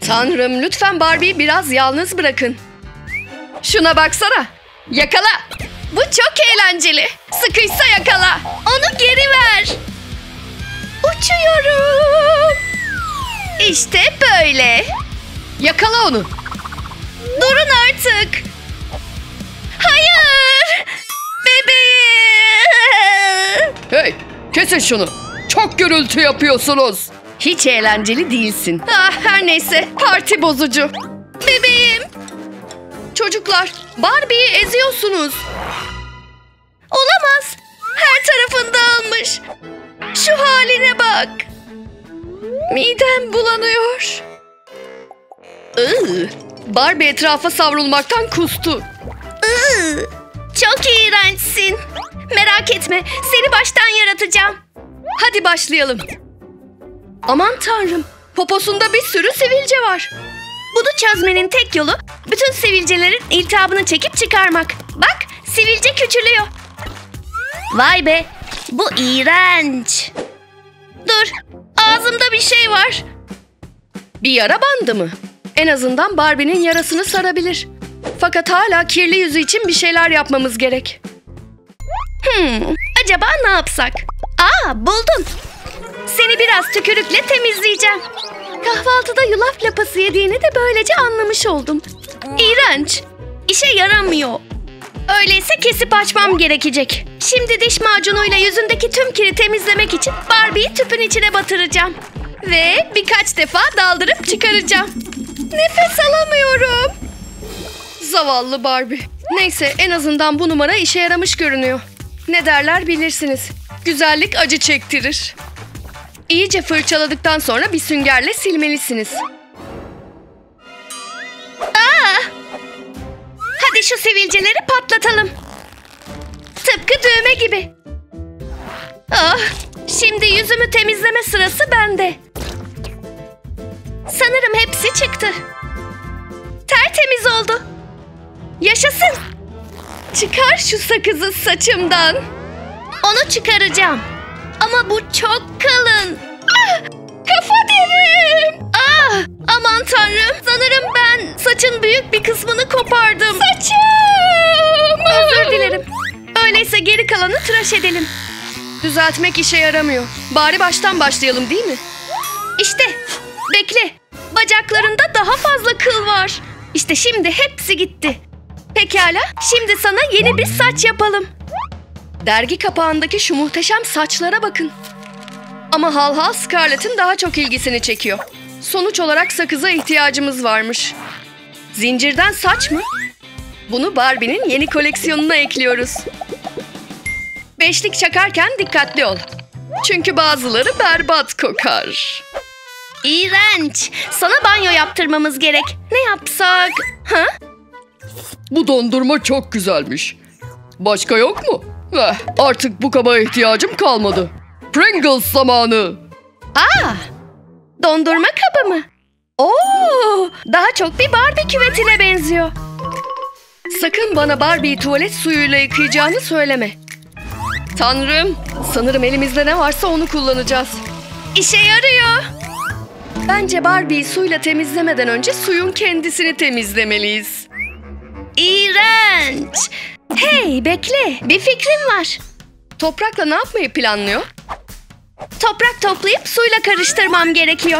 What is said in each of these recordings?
Tanrım, lütfen Barbie'yi biraz yalnız bırakın. Şuna baksana. Yakala. Bu çok eğlenceli. Sıkıysa yakala. Onu geri ver. Uçuyorum. İşte böyle. Yakala onu. Durun artık. Hayır. Bebeğim. Hey, kesin şunu. Çok gürültü yapıyorsunuz. Hiç eğlenceli değilsin. Ah, her neyse, parti bozucu. Bebeğim. Çocuklar, Barbie'yi eziyorsunuz. Olamaz. Her tarafın dağılmış. Şu haline bak. Midem bulanıyor. Barbie etrafa savrulmaktan kustu. Çok iğrençsin. Merak etme, seni baştan yaratacağım. Hadi başlayalım. Aman tanrım, poposunda bir sürü sivilce var. Bunu çözmenin tek yolu bütün sivilcelerin iltihabını çekip çıkarmak. Bak, sivilce küçülüyor. Vay be, bu iğrenç. Dur, ağzımda bir şey var. Bir yara bandı mı? En azından Barbie'nin yarasını sarabilir. Fakat hala kirli yüzü için bir şeyler yapmamız gerek. Acaba ne yapsak? Buldum. Seni biraz tükürükle temizleyeceğim. Kahvaltıda yulaf lapası yediğini de böylece anlamış oldum. İğrenç. İşe yaramıyor. Öyleyse kesip açmam gerekecek. Şimdi diş macunuyla yüzündeki tüm kiri temizlemek için Barbie'yi tüpün içine batıracağım. Ve birkaç defa daldırıp çıkaracağım. Nefes alamıyorum. Zavallı Barbie. Neyse, en azından bu numara işe yaramış görünüyor. Ne derler bilirsiniz. Güzellik acı çektirir. İyice fırçaladıktan sonra bir süngerle silmelisiniz. Hadi şu sivilceleri patlatalım. Tıpkı düğme gibi. Şimdi yüzümü temizleme sırası bende. Sanırım hepsi çıktı. Tertemiz oldu. Yaşasın. Çıkar şu sakızı saçımdan. Onu çıkaracağım. Ama bu çok kalın. Kafa derim. Aman tanrım. Sanırım ben saçın büyük bir kısmını kopardım. Saçım. Özür dilerim. Öyleyse geri kalanı tıraş edelim. Düzeltmek işe yaramıyor. Bari baştan başlayalım, değil mi? İşte. Bekle. Bacaklarında daha fazla kıl var. İşte şimdi hepsi gitti. Pekala. Şimdi sana yeni bir saç yapalım. Dergi kapağındaki şu muhteşem saçlara bakın. Ama Hal Scarlett'in daha çok ilgisini çekiyor. Sonuç olarak sakıza ihtiyacımız varmış. Zincirden saç mı? Bunu Barbie'nin yeni koleksiyonuna ekliyoruz. Beşlik çakarken dikkatli ol. Çünkü bazıları berbat kokar. İğrenç. Sana banyo yaptırmamız gerek. Ne yapsak? Bu dondurma çok güzelmiş. Başka yok mu? Artık bu kaba ihtiyacım kalmadı. Pringles zamanı. Dondurma kabı mı? Daha çok bir Barbie küvetine benziyor. Sakın bana Barbie'yi tuvalet suyuyla yıkayacağını söyleme. Tanrım, sanırım elimizde ne varsa onu kullanacağız. İşe yarıyor. Bence Barbie'yi suyla temizlemeden önce suyun kendisini temizlemeliyiz. İğrenç. Hey, bekle. Bir fikrim var. Toprakla ne yapmayı planlıyor? Toprak toplayıp suyla karıştırmam gerekiyor.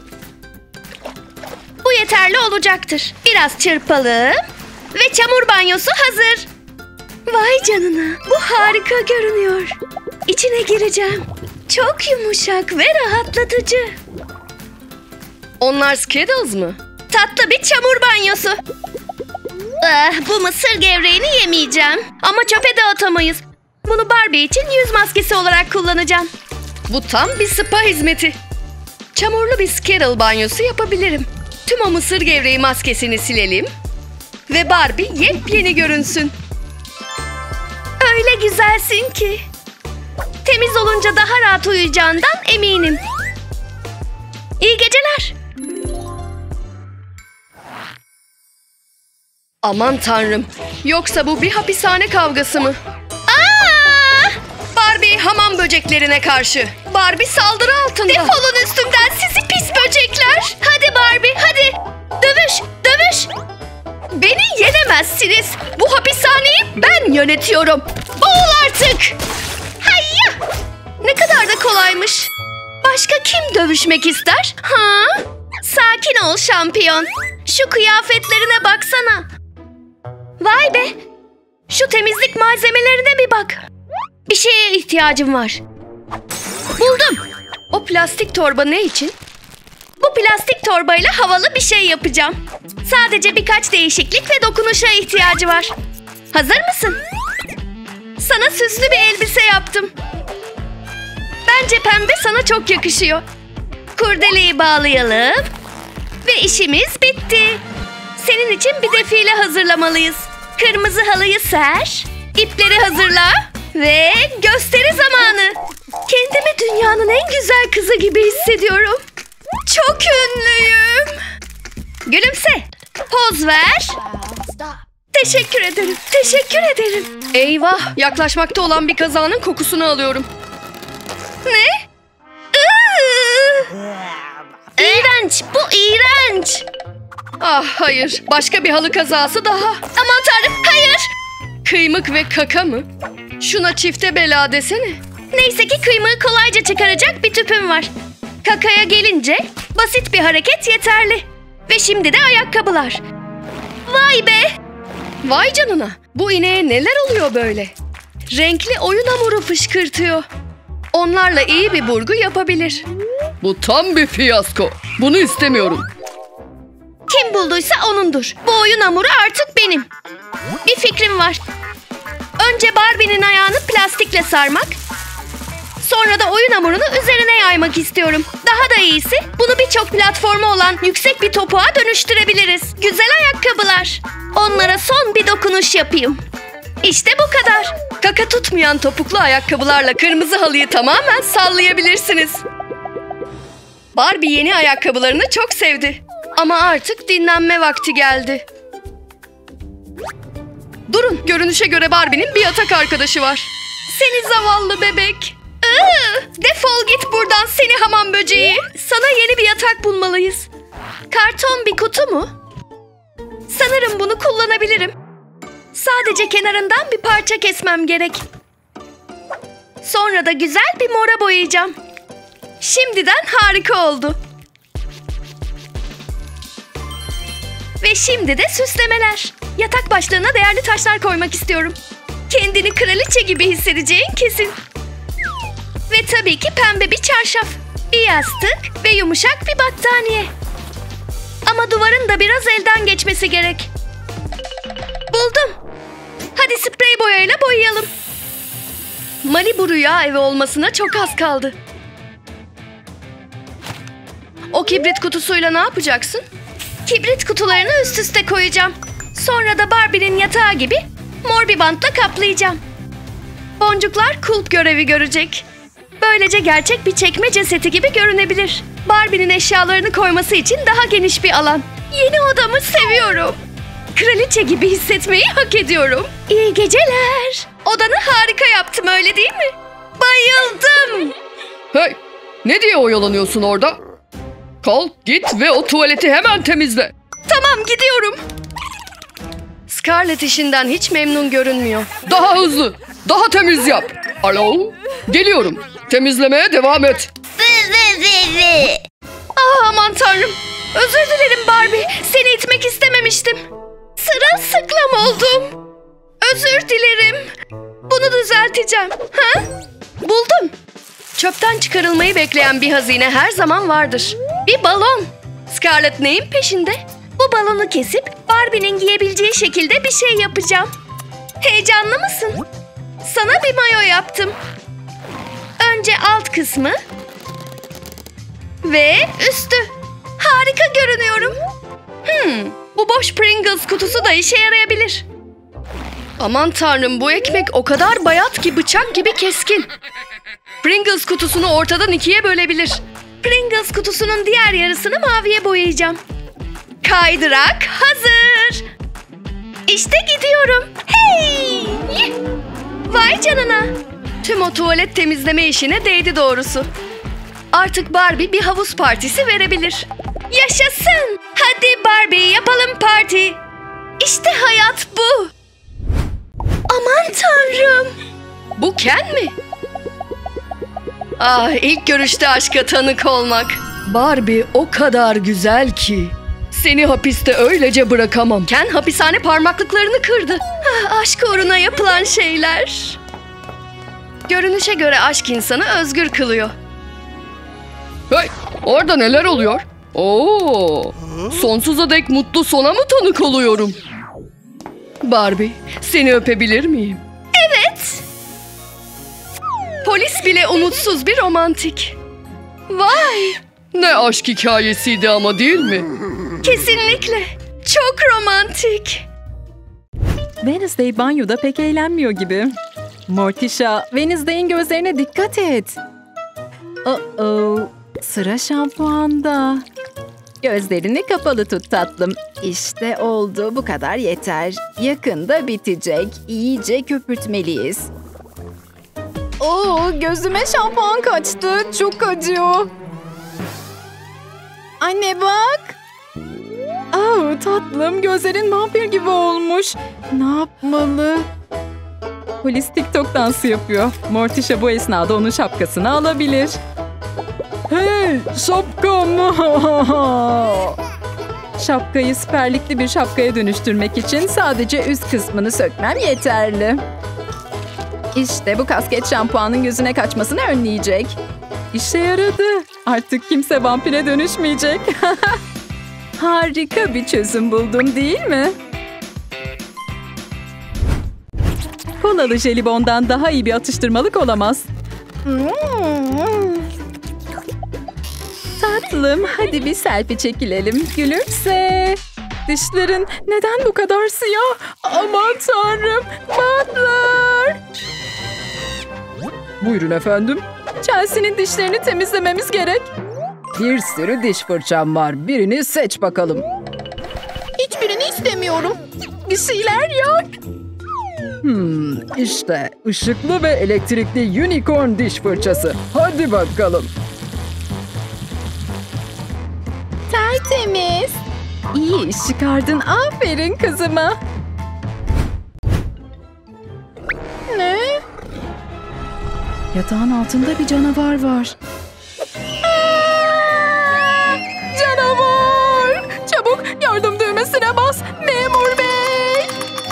Bu yeterli olacaktır. Biraz çırpalım. Ve çamur banyosu hazır. Vay canına. Bu harika görünüyor. İçine gireceğim. Çok yumuşak ve rahatlatıcı. Onlar Skittles mı? Tatlı bir çamur banyosu. Bu mısır gevreğini yemeyeceğim. Ama çöpe de atamayız. Bunu Barbie için yüz maskesi olarak kullanacağım. Bu tam bir spa hizmeti. Çamurlu bir Skittle banyosu yapabilirim. Tüm o mısır gevreği maskesini silelim. Ve Barbie yepyeni görünsün. Öyle güzelsin ki. Temiz olunca daha rahat uyuyacağından eminim. İyi geceler. Aman tanrım. Yoksa bu bir hapishane kavgası mı? Barbie hamam böceklerine karşı. Barbie saldırı altında. Defolun üstümden sizi pis böcekler. Hadi Barbie, hadi. ben yönetiyorum. Boğul artık. Hayya! Ne kadar da kolaymış. Başka kim dövüşmek ister? Ha? Sakin ol şampiyon. Şu kıyafetlerine baksana. Vay be. Şu temizlik malzemelerine bir bak. Bir şeye ihtiyacım var. Buldum. O plastik torba ne için? Bu plastik torbayla havalı bir şey yapacağım. Sadece birkaç değişiklik ve dokunuşa ihtiyacı var. Hazır mısın? Sana süslü bir elbise yaptım. Bence pembe sana çok yakışıyor. Kurdeleyi bağlayalım. Ve işimiz bitti. Senin için bir defile hazırlamalıyız. Kırmızı halıyı ser. İpleri hazırla. Ve gösteri zamanı. Kendimi dünyanın en güzel kızı gibi hissediyorum. Çok ünlüyüm. Gülümse. Poz ver. Teşekkür ederim. Teşekkür ederim. Eyvah, yaklaşmakta olan bir kazanın kokusunu alıyorum. Ne? İğrenç. Bu iğrenç. Ah hayır, başka bir halı kazası daha. Aman tanrım, hayır. Kıymık ve kaka mı? Şuna çifte bela desene. Neyse ki kıymığı kolayca çıkaracak bir tüpüm var. Kakaya gelince basit bir hareket yeterli. Ve şimdi de ayakkabılar. Vay be! Vay canına, bu ineğe neler oluyor böyle? Renkli oyun hamuru fışkırtıyor. Onlarla iyi bir burgu yapabilir. Bu tam bir fiyasko. Bunu istemiyorum. Kim bulduysa onundur. Bu oyun hamuru artık benim. Bir fikrim var. Önce Barbie'nin ayağını plastikle sarmak. Sonra da oyun hamurunu üzerine yaymak istiyorum. Daha da iyisi, bunu birçok platformu olan yüksek bir topuğa dönüştürebiliriz. Güzel ayakkabılar. Onlara son bir dokunuş yapayım. İşte bu kadar. Kaka tutmayan topuklu ayakkabılarla kırmızı halıyı tamamen sallayabilirsiniz. Barbie yeni ayakkabılarını çok sevdi. Ama artık dinlenme vakti geldi. Durun, görünüşe göre Barbie'nin bir yatak arkadaşı var. Seni zavallı bebek. Defol git buradan seni hamam böceği. Sana yeni bir yatak bulmalıyız. Karton bir kutu mu? Sanırım bunu kullanabilirim. Sadece kenarından bir parça kesmem gerek. Sonra da güzel bir mora boyayacağım. Şimdiden harika oldu. Ve şimdi de süslemeler. Yatak başlığına değerli taşlar koymak istiyorum. Kendini kraliçe gibi hissedeceğin kesin. Ve tabii ki pembe bir çarşaf, bir yastık ve yumuşak bir battaniye. Ama duvarın da biraz elden geçmesi gerek. Buldum. Hadi sprey boyayla boyayalım. Malibu rüya evi olmasına çok az kaldı. O kibrit kutusuyla ne yapacaksın? Kibrit kutularını üst üste koyacağım. Sonra da Barbie'nin yatağı gibi mor bir bantla kaplayacağım. Boncuklar kulp görevi görecek. Böylece gerçek bir çekmece seti gibi görünebilir. Barbie'nin eşyalarını koyması için daha geniş bir alan. Yeni odamı seviyorum. Kraliçe gibi hissetmeyi hak ediyorum. İyi geceler. Odanı harika yaptım, öyle değil mi? Bayıldım. Hey, ne diye oyalanıyorsun orada? Kalk git ve o tuvaleti hemen temizle. Tamam, gidiyorum. Scarlett işinden hiç memnun görünmüyor. Daha hızlı, daha temiz yap. Alo, geliyorum. Temizlemeye devam et. Aman tanrım. Özür dilerim Barbie. Seni itmek istememiştim. Sırılsıklam oldum. Özür dilerim. Bunu düzelteceğim. Ha? Buldum. Çöpten çıkarılmayı bekleyen bir hazine her zaman vardır. Bir balon. Scarlett neyin peşinde? Bu balonu kesip Barbie'nin giyebileceği şekilde bir şey yapacağım. Heyecanlı mısın? Sana bir mayo yaptım. Önce alt kısmı ve üstü. Harika görünüyorum. Bu boş Pringles kutusu da işe yarayabilir. Aman tanrım, bu ekmek o kadar bayat ki bıçak gibi keskin. Pringles kutusunu ortadan ikiye bölebilir. Pringles kutusunun diğer yarısını maviye boyayacağım. Kaydırak hazır. İşte gidiyorum. Hey! Vay canına. Tüm o tuvalet temizleme işine değdi doğrusu. Artık Barbie bir havuz partisi verebilir. Yaşasın. Hadi Barbie yapalım parti. İşte hayat bu. Aman Ah, ilk görüşte aşka tanık olmak. Barbie o kadar güzel ki. Seni hapiste öylece bırakamam. Ken hapishane parmaklıklarını kırdı. Ah, aşk uğruna yapılan şeyler. Görünüşe göre aşk insanı özgür kılıyor. Hey, orada neler oluyor? Oo, sonsuza dek mutlu sona mı tanık oluyorum? Barbie, seni öpebilir miyim? Evet. Polis bile umutsuz bir romantik. Vay! Ne aşk hikayesiydi ama, değil mi? Kesinlikle. Çok romantik. Wednesday banyoda pek eğlenmiyor gibi. Morticia, Wednesday'in gözlerine dikkat et. Oh, sıra şampuanda. Gözlerini kapalı tut tatlım. İşte oldu, bu kadar yeter. Yakında bitecek. İyice köpürtmeliyiz. Gözüme şampuan kaçtı. Çok acıyor. Anne bak. Tatlım, gözlerin vampir gibi olmuş. Ne yapmalı? Polis TikTok dansı yapıyor. Morticia bu esnada onun şapkasını alabilir. Hey, şapkam! Şapkayı siperlikli bir şapkaya dönüştürmek için sadece üst kısmını sökmem yeterli. İşte bu kasket şampuanın gözüne kaçmasını önleyecek. İşe yaradı. Artık kimse vampire dönüşmeyecek. Harika bir çözüm buldum, değil mi? Kolalı jelibondan daha iyi bir atıştırmalık olamaz. Tatlım, hadi bir selfie çekilelim. Gülümse. Dişlerin neden bu kadar siyah? Aman tanrım, Butler. Buyurun efendim. Chelsea'nin dişlerini temizlememiz gerek. Bir sürü diş fırçam var. Birini seç bakalım. Hiçbirini istemiyorum. Bir şeyler yap. İşte ışıklı ve elektrikli unicorn diş fırçası. Hadi bakalım. Tertemiz. İyi iş çıkardın. Aferin kızıma. Ne? Yatağın altında bir canavar var. Canavar! Çabuk yardım düğmesine bas. Memur bey!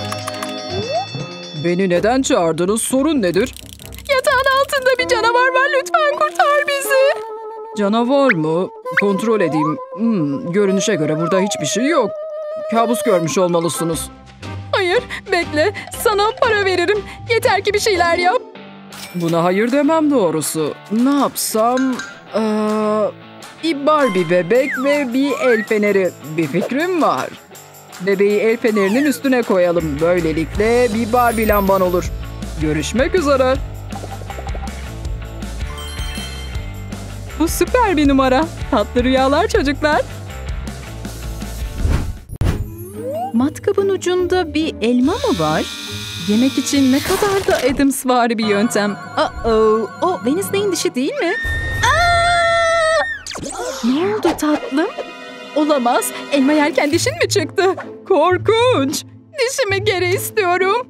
Beni neden çağırdınız? Sorun nedir? Yatağın altında bir canavar var. Lütfen kurtar bizi. Canavar mı? Kontrol edeyim. Görünüşe göre burada hiçbir şey yok. Kabus görmüş olmalısınız. Hayır, bekle. Sana para veririm. Yeter ki bir şeyler yap. Buna hayır demem doğrusu. Ne yapsam? Bir Barbie bebek ve bir el feneri. Bir fikrim var. Bebeği el fenerinin üstüne koyalım. Böylelikle bir Barbie lamban olur. Görüşmek üzere. Bu süper bir numara. Tatlı rüyalar çocuklar. Matkabın ucunda bir elma mı var? Yemek için ne kadar da Addamsvari bir yöntem. O Wednesday'in dişi değil mi? Ne oldu tatlım? Olamaz. Elma yerken dişin mi çıktı? Korkunç. Dişimi geri istiyorum.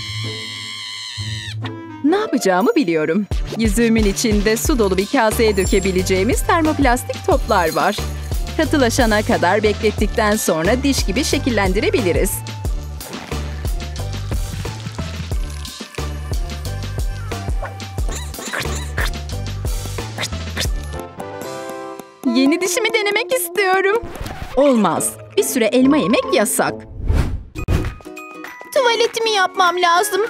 Ne yapacağımı biliyorum. Yüzüğümün içinde su dolu bir kaseye dökebileceğimiz termoplastik toplar var. Katılaşana kadar beklettikten sonra diş gibi şekillendirebiliriz. Yeni dişimi denemek istiyorum. Olmaz. Bir süre elma yemek yasak. Tuvaletimi yapmam lazım.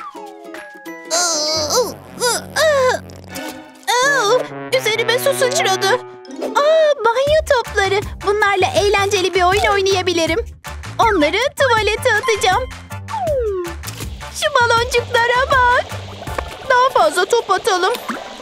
Üzerime su sıçradı. Banyo topları. Bunlarla eğlenceli bir oyun oynayabilirim. Onları tuvalete atacağım. Şu baloncuklara bak. Daha fazla top atalım.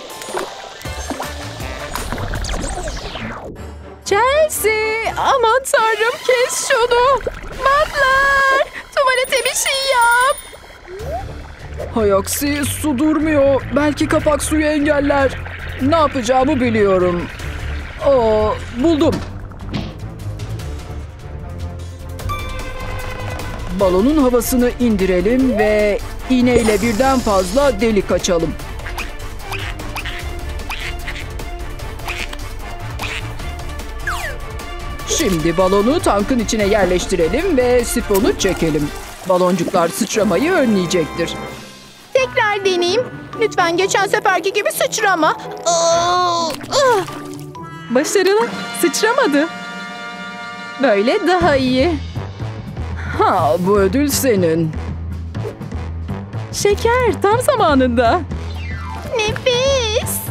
Chelsea! Aman tanrım, kes şunu. Butler! Tuvalete bir şey yap. Hay aksi, su durmuyor. Belki kapak suyu engeller. Ne yapacağımı biliyorum. Buldum. Balonun havasını indirelim ve iğneyle birden fazla delik açalım. Şimdi balonu tankın içine yerleştirelim ve sifonu çekelim. Baloncuklar sıçramayı önleyecektir. Tekrar deneyeyim. Lütfen geçen seferki gibi sıçrama. Başarılı. Sıçramadı. Böyle daha iyi. Ha, bu ödül senin. Şeker tam zamanında. Nefis.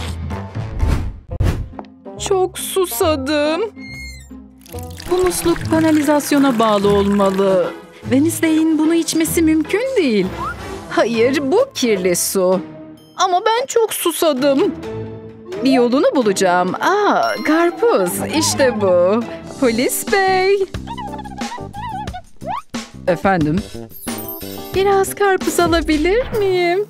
Çok susadım. Bu musluk kanalizasyona bağlı olmalı. Wednesday'in bunu içmesi mümkün değil. Hayır, bu kirli su. Ama ben çok susadım. Bir yolunu bulacağım. Karpuz. İşte bu. Polis bey. Efendim? Biraz karpuz alabilir miyim?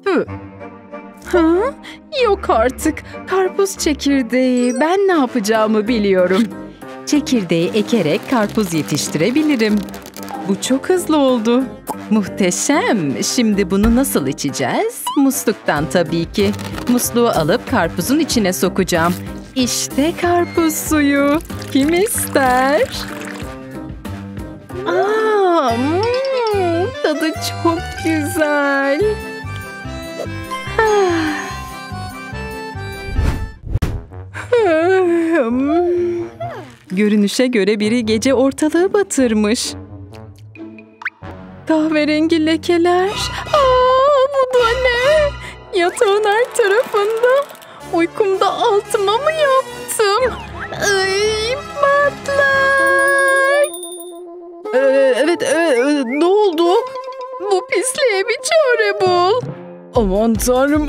Ha? Yok artık. Karpuz çekirdeği. Ben ne yapacağımı biliyorum. Çekirdeği ekerek karpuz yetiştirebilirim. Bu çok hızlı oldu. Muhteşem. Şimdi bunu nasıl içeceğiz? Musluktan tabii ki. Musluğu alıp karpuzun içine sokacağım. İşte karpuz suyu. Kim ister? Tadı çok güzel. Görünüşe göre biri gece ortalığı batırmış. Kahverengi lekeler. Bu da ne? Yatağın her tarafında. Uykumda altıma mı yaptım? Ay, patlar. Evet, ne oldu? Bu pisliğe bir çare bul. Aman tanrım.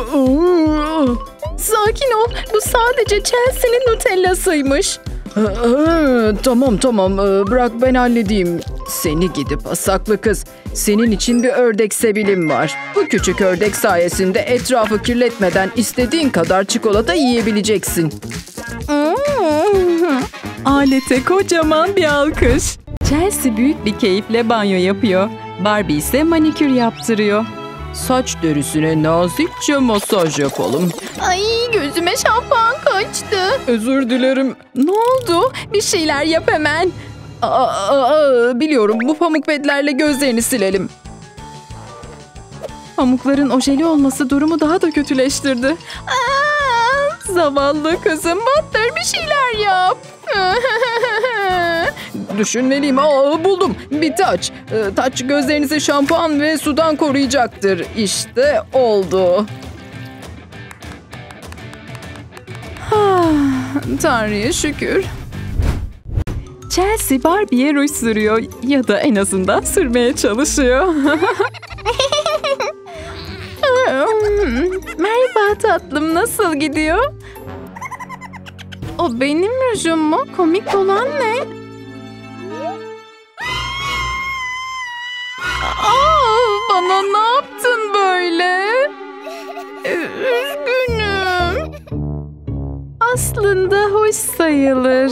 Sakin ol. Bu sadece Chelsea'nin Nutella'sıymış. Tamam. Bırak ben halledeyim. Seni gidip pasaklı kız. Senin için bir ördek sebilim var. Bu küçük ördek sayesinde etrafı kirletmeden istediğin kadar çikolata yiyebileceksin. Alete kocaman bir alkış. Chelsea büyük bir keyifle banyo yapıyor. Barbie ise manikür yaptırıyor. Saç derisine nazikçe masaj yapalım. Ay, gözüme şampuan kaçtı. Özür dilerim. Ne oldu? Bir şeyler yap hemen. Biliyorum, bu pamuk pedlerle gözlerini silelim. Pamukların ojeli olması durumu daha da kötüleştirdi. Zavallı kızım, Butler, bir şeyler yap. Düşünmeliyim. Buldum. Bir taç. Taç gözlerinizi şampuan ve sudan koruyacaktır. İşte oldu. Tanrı'ya şükür. Chelsea Barbie'ye ruj sürüyor ya da en azından sürmeye çalışıyor. Merhaba tatlım, nasıl gidiyor? O benim rujum mu? Komik olan ne? Bana ne yaptın böyle? Üzgünüm. Aslında hoş sayılır.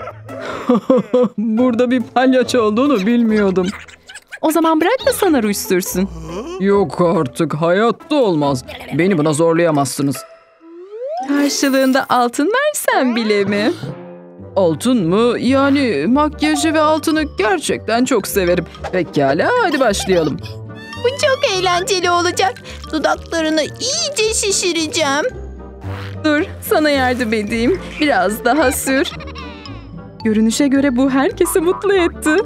Burada bir palyaço olduğunu bilmiyordum. O zaman bırak da sana ruj sürsün. Yok artık, hayatta olmaz. Beni buna zorlayamazsınız. Karşılığında altın versen bile mi? Altın mı? Yani makyajı ve altını gerçekten çok severim. Pekala, hadi başlayalım. Bu çok eğlenceli olacak. Dudaklarını iyice şişireceğim. Dur, sana yardım edeyim. Biraz daha sür. Görünüşe göre bu herkesi mutlu etti.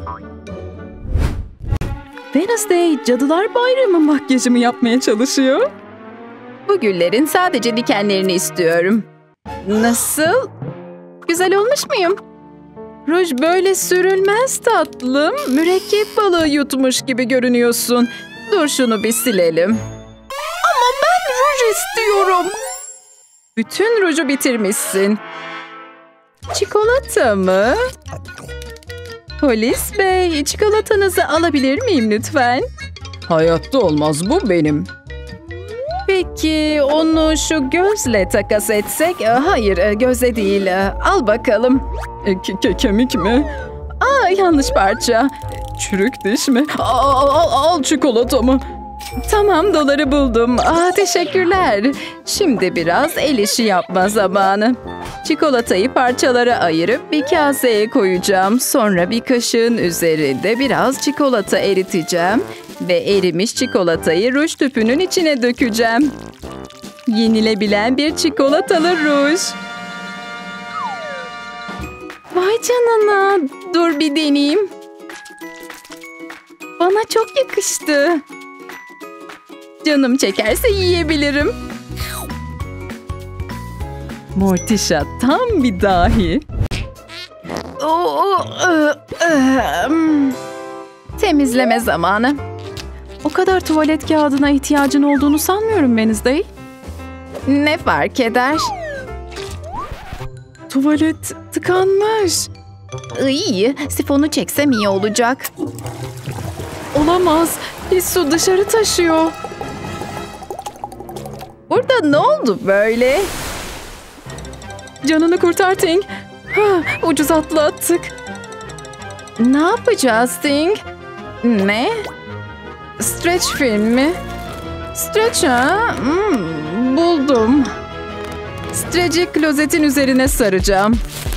Wednesday, Cadılar Bayramı makyajımı yapmaya çalışıyor. Bu güllerin sadece dikenlerini istiyorum. Nasıl? Güzel olmuş muyum? Ruj böyle sürülmez tatlım. Mürekkep balığı yutmuş gibi görünüyorsun. Dur şunu bir silelim. Ama ben ruj istiyorum. Bütün ruju bitirmişsin. Çikolata mı? Polis bey, çikolatanızı alabilir miyim lütfen? Hayatta olmaz, bu benim. Peki onu şu gözle takas etsek? Hayır, gözle değil. Al bakalım. Kemik mi? Yanlış parça. Çürük diş mi? Al çikolatamı. Tamam, doları buldum. Teşekkürler. Şimdi biraz el işi yapma zamanı. Çikolatayı parçalara ayırıp bir kaseye koyacağım. Sonra bir kaşığın üzerinde biraz çikolata eriteceğim. Ve erimiş çikolatayı ruj tüpünün içine dökeceğim. Yenilebilen bir çikolatalı ruj. Vay canına. Dur bir deneyeyim. Bana çok yakıştı. Canım çekerse yiyebilirim. Morticia tam bir dahi. Temizleme zamanı. O kadar tuvalet kağıdına ihtiyacın olduğunu sanmıyorum Wednesday. Ne fark eder? Tuvalet tıkanmış. İyi, sifonu çeksem iyi olacak. Olamaz, pis su dışarı taşıyor. Burada ne oldu böyle? Canını kurtar Ting. Ucuz atlattık. Ne yapacağız Ting? Ne? Stretch film mi? Stretch ha? Buldum. Stretch'i klozetin üzerine saracağım.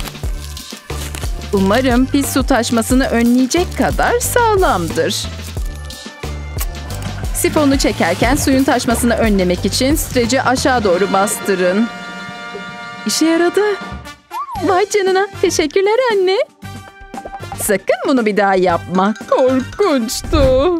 Umarım pis su taşmasını önleyecek kadar sağlamdır. Sifonu çekerken suyun taşmasını önlemek için Stretch'i aşağı doğru bastırın. İşe yaradı. Vay canına. Teşekkürler anne. Sakın bunu bir daha yapma. Korkunçtu.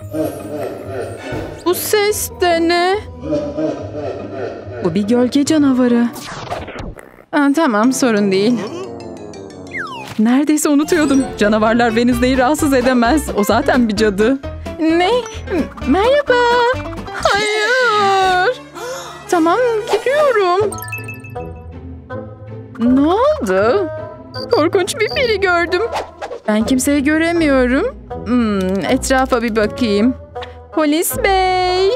Bu ses de ne? Bu bir gölge canavarı. Tamam, sorun değil. Neredeyse unutuyordum. Canavarlar Wednesday'i rahatsız edemez. O zaten bir cadı. Ne? Merhaba. Hayır. Tamam, gidiyorum. Ne oldu? Korkunç bir peri gördüm. Ben kimseyi göremiyorum. Etrafa bir bakayım. Polis bey.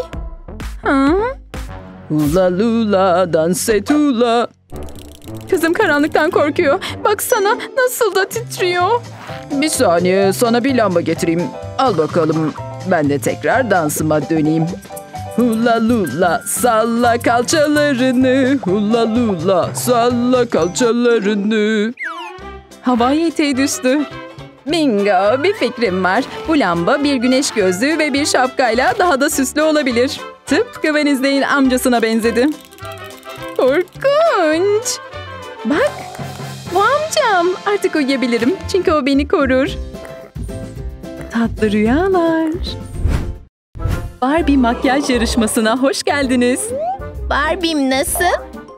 Hula lula danse tula. Kızım karanlıktan korkuyor. Baksana nasıl da titriyor. Bir saniye, sana bir lamba getireyim. Al bakalım. Ben de tekrar dansıma döneyim. Hula lula salla kalçalarını. Hula lula salla kalçalarını. Havai eteği düştü. Bingo, bir fikrim var. Bu lamba bir güneş gözlüğü ve bir şapkayla daha da süslü olabilir. Tıpkı Wednesday'in amcasına benzedi. Korkunç. Bak, bu amcam. Artık uyuyabilirim çünkü o beni korur. Tatlı rüyalar. Barbie makyaj yarışmasına hoş geldiniz. Barbie'm nasıl?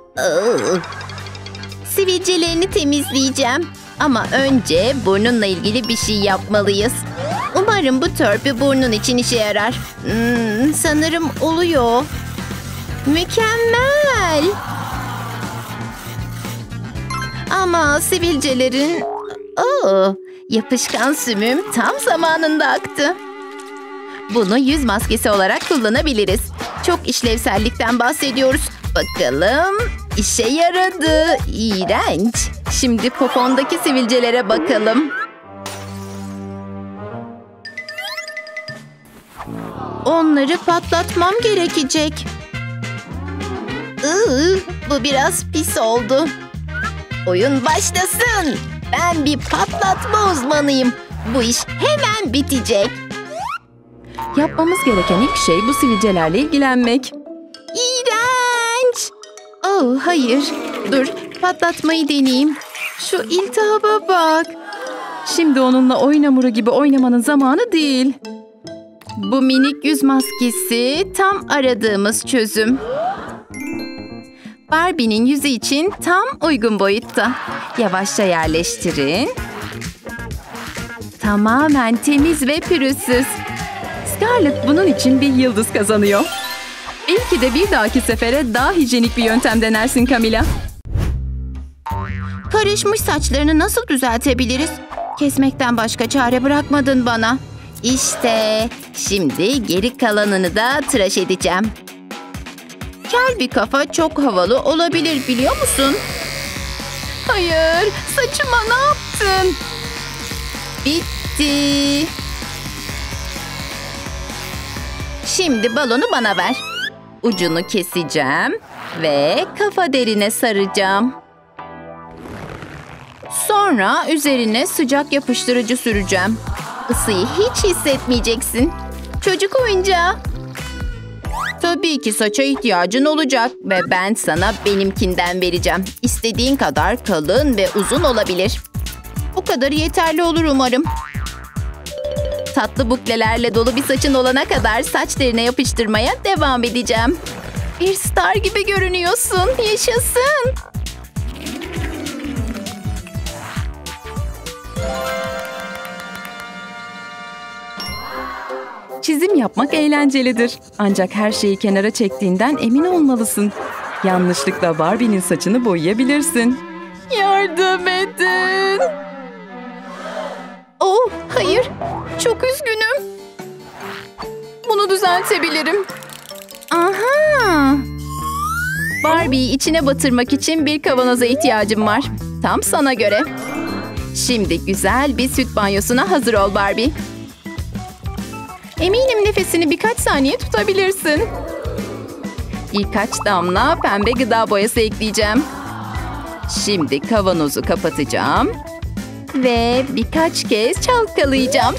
Sivilcelerini temizleyeceğim. Ama önce burnunla ilgili bir şey yapmalıyız. Umarım bu törpü burnun için işe yarar. Sanırım oluyor. Mükemmel. Ama sivilcelerin... yapışkan sümüm tam zamanında aktı. Bunu yüz maskesi olarak kullanabiliriz. Çok işlevsellikten bahsediyoruz. Bakalım. İşe yaradı. İğrenç. Şimdi popondaki sivilcelere bakalım. Onları patlatmam gerekecek. Bu biraz pis oldu. Oyun başlasın. Ben bir patlatma uzmanıyım. Bu iş hemen bitecek. Yapmamız gereken ilk şey bu sivilcelerle ilgilenmek. İğrenç. Hayır. Dur, patlatmayı deneyeyim. Şu iltihaba bak. Şimdi onunla oyun hamuru gibi oynamanın zamanı değil. Bu minik yüz maskesi tam aradığımız çözüm. Barbie'nin yüzü için tam uygun boyutta. Yavaşça yerleştirin. Tamamen temiz ve pürüzsüz. Scarlett bunun için bir yıldız kazanıyor. Belki de bir dahaki sefere daha hijyenik bir yöntem denersin Camila. Karışmış saçlarını nasıl düzeltebiliriz? Kesmekten başka çare bırakmadın bana. İşte şimdi geri kalanını da tıraş edeceğim. Kel bir kafa çok havalı olabilir biliyor musun? Hayır, saçıma ne yaptın? Bitti. Şimdi balonu bana ver. Ucunu keseceğim ve kafa derine saracağım. Sonra üzerine sıcak yapıştırıcı süreceğim. Isıyı hiç hissetmeyeceksin. Çocuk oyuncağı. Tabii ki saça ihtiyacın olacak ve ben sana benimkinden vereceğim. İstediğin kadar kalın ve uzun olabilir. Bu kadar yeterli olur umarım. Tatlı buklelerle dolu bir saçın olana kadar saç teline yapıştırmaya devam edeceğim. Bir star gibi görünüyorsun. Yaşasın. Çizim yapmak eğlencelidir. Ancak her şeyi kenara çektiğinden emin olmalısın. Yanlışlıkla Barbie'nin saçını boyayabilirsin. Yardım edin. Oh, hayır. Çok üzgünüm. Bunu düzeltebilirim. Aha. Barbie'yi içine batırmak için bir kavanoza ihtiyacım var. Tam sana göre. Şimdi güzel bir süt banyosuna hazır ol Barbie. Eminim nefesini birkaç saniye tutabilirsin. Birkaç damla pembe gıda boyası ekleyeceğim. Şimdi kavanozu kapatacağım. Ve birkaç kez çalkalayacağım.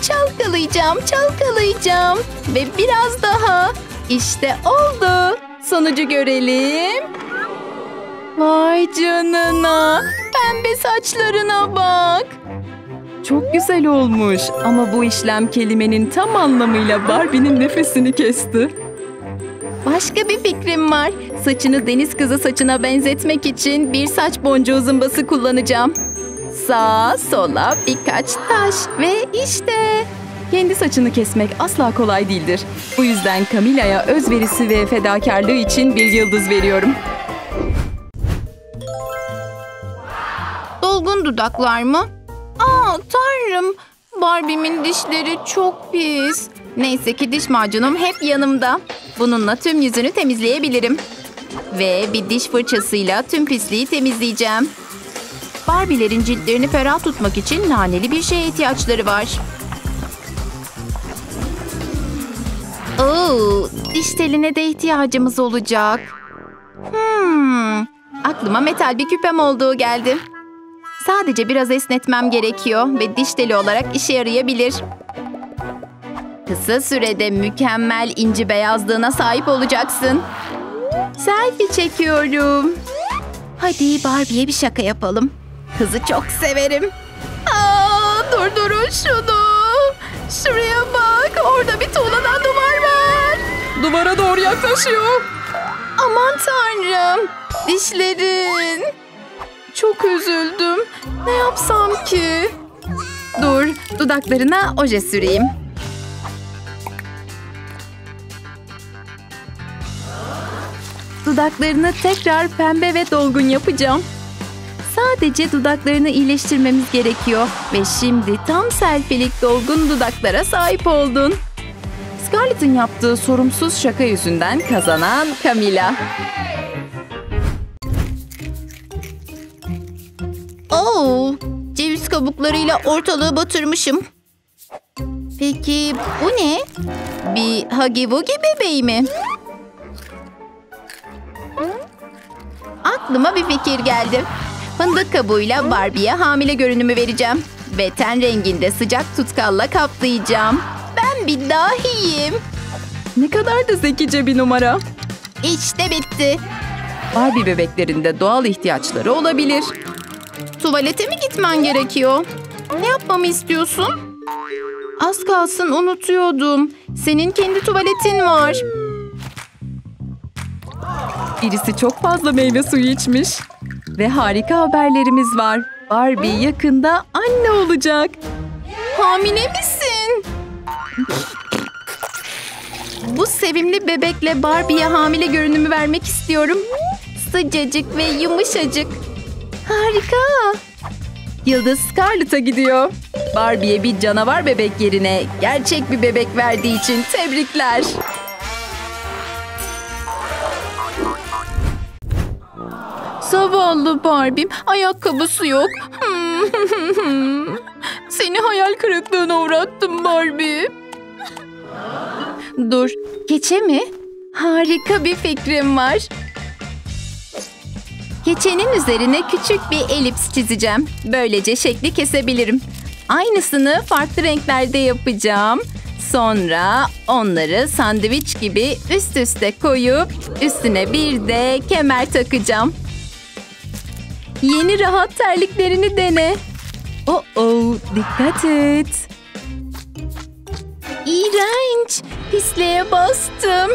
Ve biraz daha. İşte oldu. Sonucu görelim. Vay canına. Pembe saçlarına bak. Çok güzel olmuş ama bu işlem kelimenin tam anlamıyla Barbie'nin nefesini kesti. Başka bir fikrim var. Saçını deniz kızı saçına benzetmek için bir saç boncuğu zımbası kullanacağım. Sağa sola birkaç taş ve işte. Kendi saçını kesmek asla kolay değildir. Bu yüzden Camilla'ya özverisi ve fedakarlığı için bir yıldız veriyorum. Dolgun dudaklar mı? Aa tanrım. Barbie'min dişleri çok pis. Neyse ki diş macunum hep yanımda. Bununla tüm yüzünü temizleyebilirim. Ve bir diş fırçasıyla tüm pisliği temizleyeceğim. Barbie'lerin ciltlerini ferah tutmak için naneli bir şeye ihtiyaçları var. Oo, diş teline de ihtiyacımız olacak. Aklıma metal bir küpem olduğu geldi. Sadece biraz esnetmem gerekiyor ve diş teli olarak işe yarayabilir. Kısa sürede mükemmel inci beyazlığına sahip olacaksın. Selfie çekiyorum. Hadi Barbie'ye bir şaka yapalım. Kızı çok severim. Durdurun şunu. Şuraya bak. Orada bir tuğladan duvar var. Duvara doğru yaklaşıyor. Aman tanrım. Dişlerin. Çok üzüldüm. Ne yapsam ki? Dur, dudaklarına oje süreyim. Dudaklarını tekrar pembe ve dolgun yapacağım. Sadece dudaklarını iyileştirmemiz gerekiyor. Ve şimdi tam selfie'lik dolgun dudaklara sahip oldun. Scarlett'ın yaptığı sorumsuz şaka yüzünden kazanan Camilla. Ceviz kabuklarıyla ortalığı batırmışım. Peki bu ne? Bir Huggy Wuggy bebeği mi? Aklıma bir fikir geldi. Fındık kabuğuyla Barbie'ye hamile görünümü vereceğim. Ve ten renginde sıcak tutkalla kaplayacağım. Ben bir dahiyim. Ne kadar da zekice bir numara. İşte bitti. Barbie bebeklerinde doğal ihtiyaçları olabilir. Tuvalete mi gitmen gerekiyor? Ne yapmamı istiyorsun? Az kalsın unutuyordum. Senin kendi tuvaletin var. Birisi çok fazla meyve suyu içmiş. Ve harika haberlerimiz var. Barbie yakında anne olacak. Hamile misin? Bu sevimli bebekle Barbie'ye hamile görünümü vermek istiyorum. Sıcacık ve yumuşacık. Harika. Yıldız Scarlett'a gidiyor. Barbie'ye bir canavar bebek yerine gerçek bir bebek verdiği için tebrikler. Zavallı Barbie'm, ayakkabısı yok. Seni hayal kırıklığına uğrattım Barbie. Dur, keçe mi? Harika bir fikrim var. Keçenin üzerine küçük bir elips çizeceğim. Böylece şekli kesebilirim. Aynısını farklı renklerde yapacağım. Sonra onları sandviç gibi üst üste koyup üstüne bir de kemer takacağım. Yeni rahat terliklerini dene. Dikkat et. İğrenç. Pisliğe bastım.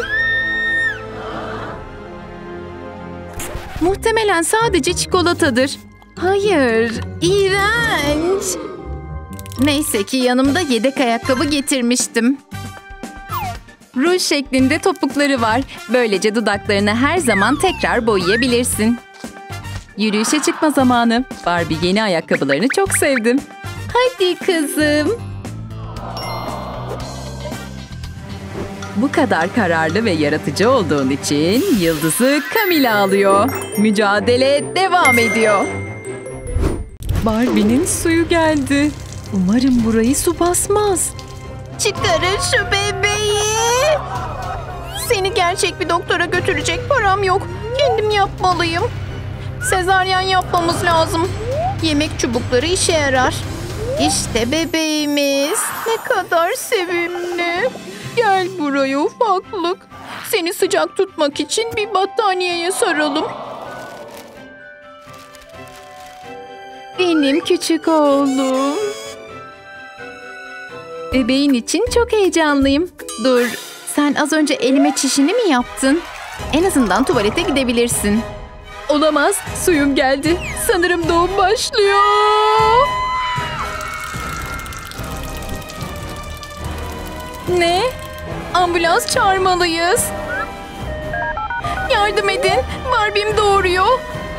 Muhtemelen sadece çikolatadır. Hayır, iğrenç. Neyse ki yanımda yedek ayakkabı getirmiştim. Ruj şeklinde topukları var. Böylece dudaklarını her zaman tekrar boyayabilirsin. Yürüyüşe çıkma zamanı. Barbie yeni ayakkabılarını çok sevdim. Hadi kızım. Bu kadar kararlı ve yaratıcı olduğun için yıldızı Camila alıyor. Mücadele devam ediyor. Barbie'nin suyu geldi. Umarım burayı su basmaz. Çıkarın şu bebeği. Seni gerçek bir doktora götürecek param yok. Kendim yapmalıyım. Sezaryen yapmamız lazım. Yemek çubukları işe yarar. İşte bebeğimiz. Ne kadar sevimli. Gel buraya ufaklık. Seni sıcak tutmak için bir battaniyeye saralım. Benim küçük oğlum. Bebeğin için çok heyecanlıyım. Dur, sen az önce elime çişini mi yaptın? En azından tuvalete gidebilirsin. Olamaz, suyum geldi. Sanırım doğum başlıyor. Ne? Ambulans çağırmalıyız. Yardım edin, Barbie'm doğuruyor.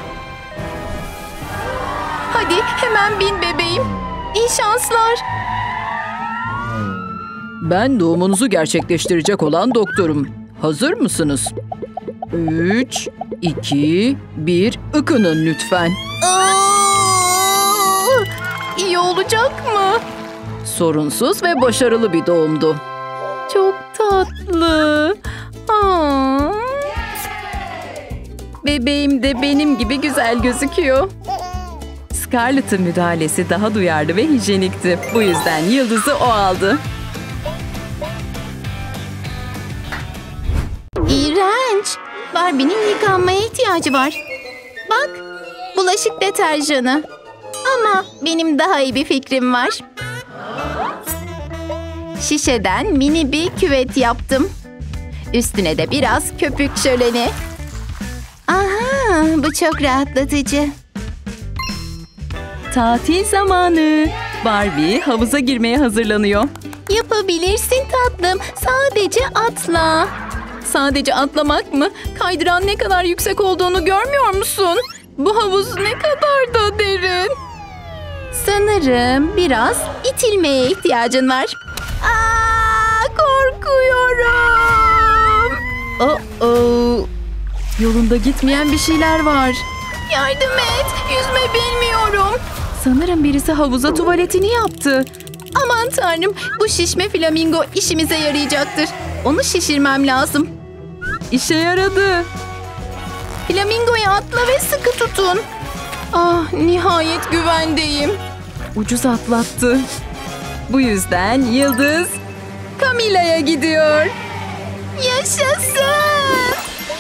Hadi hemen bin bebeğim. İyi şanslar. Ben doğumunuzu gerçekleştirecek olan doktorum. Hazır mısınız? 3, 2, 1, ıkının lütfen. İyi olacak mı? Sorunsuz ve başarılı bir doğumdu. Çok tatlı. Bebeğim de benim gibi güzel gözüküyor. Scarlett'ın müdahalesi daha duyarlı ve hijyenikti. Bu yüzden yıldızı o aldı. İğrenç. Barbie'nin yıkanmaya ihtiyacı var. Bak, bulaşık deterjanı. Ama benim daha iyi bir fikrim var. Şişeden mini bir küvet yaptım. Üstüne de biraz köpük şöleni. Aha, bu çok rahatlatıcı. Tatil zamanı. Barbie havuza girmeye hazırlanıyor. Yapabilirsin tatlım. Sadece atla. Sadece atlamak mı? Kaydıran ne kadar yüksek olduğunu görmüyor musun? Bu havuz ne kadar da derin. Sanırım biraz itilmeye ihtiyacın var. Korkuyorum. Yolunda gitmeyen bir şeyler var. Yardım et. Yüzme bilmiyorum. Sanırım birisi havuza tuvaletini yaptı. Aman tanrım, bu şişme flamingo işimize yarayacaktır. Onu şişirmem lazım. İşe yaradı. Flamingoya atla ve sıkı tutun. Ah, nihayet güvendeyim. Ucuz atlattı. Bu yüzden yıldız Camila'ya gidiyor. Yaşasın.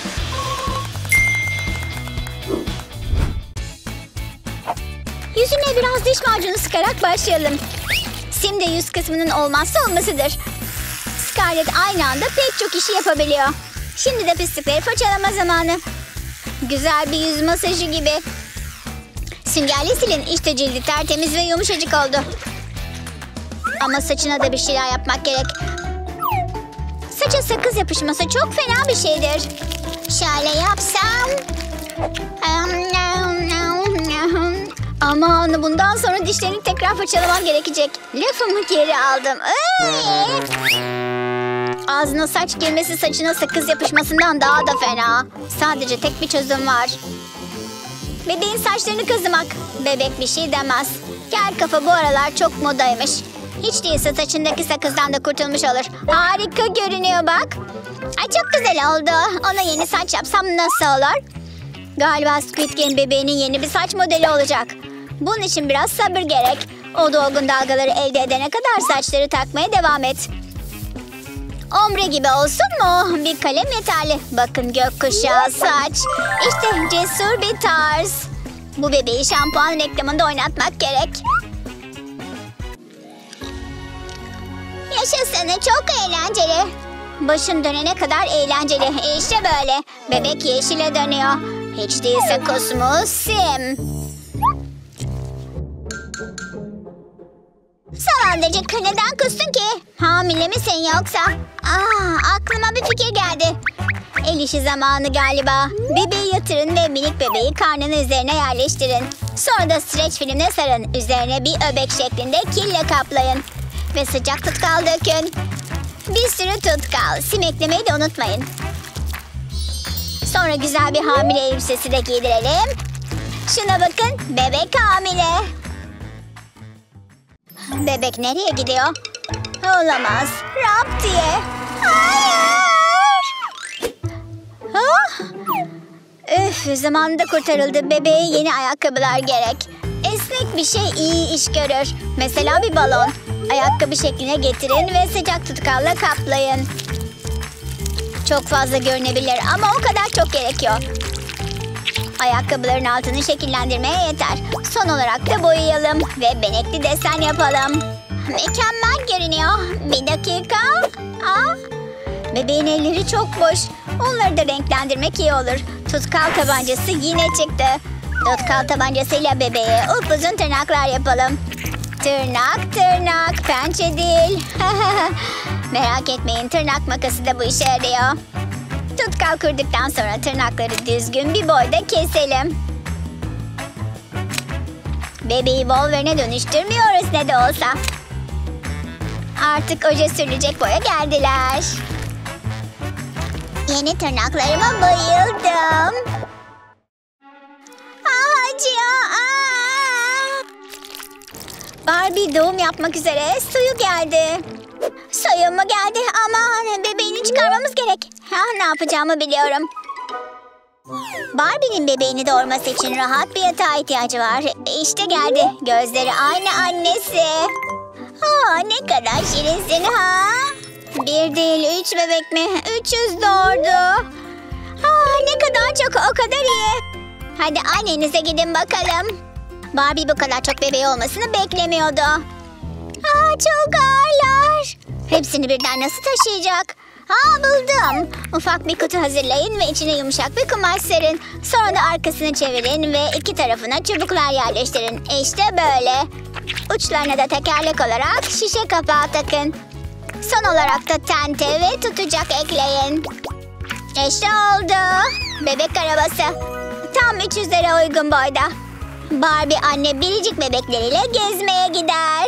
Yüzüne biraz diş macunu sıkarak başlayalım. Sim de yüz kısmının olmazsa olmasıdır. Scarlett aynı anda pek çok işi yapabiliyor. Şimdi de fıstıkları fırçalama zamanı. Güzel bir yüz masajı gibi. Süngerli silin, işte cildi tertemiz ve yumuşacık oldu. Ama saçına da bir şeyler yapmak gerek. Saça sakız yapışması çok fena bir şeydir. Şöyle yapsam. Aman, bundan sonra dişlerini tekrar fırçalaman gerekecek. Lafımı geri aldım. Ağzına saç girmesi saçına sakız yapışmasından daha da fena. Sadece tek bir çözüm var. Bebeğin saçlarını kazımak. Bebek bir şey demez. Kel kafa bu aralar çok modaymış. Hiç değilse saçındaki sakızdan da kurtulmuş olur. Harika görünüyor bak. Ay, çok güzel oldu. Ona yeni saç yapsam nasıl olur? Galiba Squid Game bebeğinin yeni bir saç modeli olacak. Bunun için biraz sabır gerek. O dolgun dalgaları elde edene kadar saçları takmaya devam et. Ombre gibi olsun mu? Bir kalem yeterli. Bakın gökkuşağı saç. İşte cesur bir tarz. Bu bebeği şampuan reklamında oynatmak gerek. Yaşasın, çok eğlenceli. Başın dönene kadar eğlenceli. İşte böyle. Bebek yeşile dönüyor. Hiç değilse kusmu sim. Samandıcık, neden kustun ki? Hamile misin yoksa? Aklıma bir fikir geldi. El işi zamanı galiba. Bebeği yatırın ve minik bebeği karnının üzerine yerleştirin. Sonra da streç filmle sarın. Üzerine bir öbek şeklinde kille kaplayın. Ve sıcak tutkal dökün. Bir sürü tutkal. Sim eklemeyi de unutmayın. Sonra güzel bir hamile elbisesi de giydirelim. Şuna bakın, bebek hamile. Bebek nereye gidiyor? Olamaz. Rap diye. Hayır. Üf, zamanında kurtarıldı. Bebeğe yeni ayakkabılar gerek. Esnek bir şey iyi iş görür. Mesela bir balon. Ayakkabı şekline getirin ve sıcak tutkalla kaplayın. Çok fazla görünebilir ama o kadar çok gerekiyor. Ayakkabıların altını şekillendirmeye yeter. Son olarak da boyayalım ve benekli desen yapalım. Mükemmel görünüyor. Bir dakika. Bebeğin elleri çok boş. Onları da renklendirmek iyi olur. Tutkal tabancası yine çıktı. Tutkal tabancasıyla bebeğe upuzun tırnaklar yapalım. Tırnak, tırnak, pençe değil. Merak etmeyin, tırnak makası da bu işe yarıyor. Tutkal kurduktan sonra tırnakları düzgün bir boyda keselim. Bebeği Wolverine'e dönüştürmüyoruz ne de olsa. Artık oje sürülecek boya geldiler. Yeni tırnaklarıma bayıldım. Acıyor. Barbie doğum yapmak üzere, suyu geldi. Suyum mu geldi? Aman, bebeğini çıkarmamız gerek. Ne yapacağımı biliyorum. Barbie'nin bebeğini doğurması için rahat bir yatağa ihtiyacı var. İşte geldi. Gözleri aynı annesi. Ne kadar şirinsin ha. Bir değil 3 bebek mi? 300 doğurdu. Ne kadar çok, o kadar iyi. Hadi annenize gidin bakalım. Barbie bu kadar çok bebeği olmasını beklemiyordu. Çok ağırlar. Hepsini birden nasıl taşıyacak? Buldum. Ufak bir kutu hazırlayın ve içine yumuşak bir kumaş serin. Sonra da arkasını çevirin ve iki tarafına çubuklar yerleştirin. İşte böyle. Uçlarına da tekerlek olarak şişe kapağı takın. Son olarak da tente ve tutacak ekleyin. İşte oldu. Bebek arabası. Tam 300'lere uygun boyda. Barbie anne biricik bebekleriyle gezmeye gider.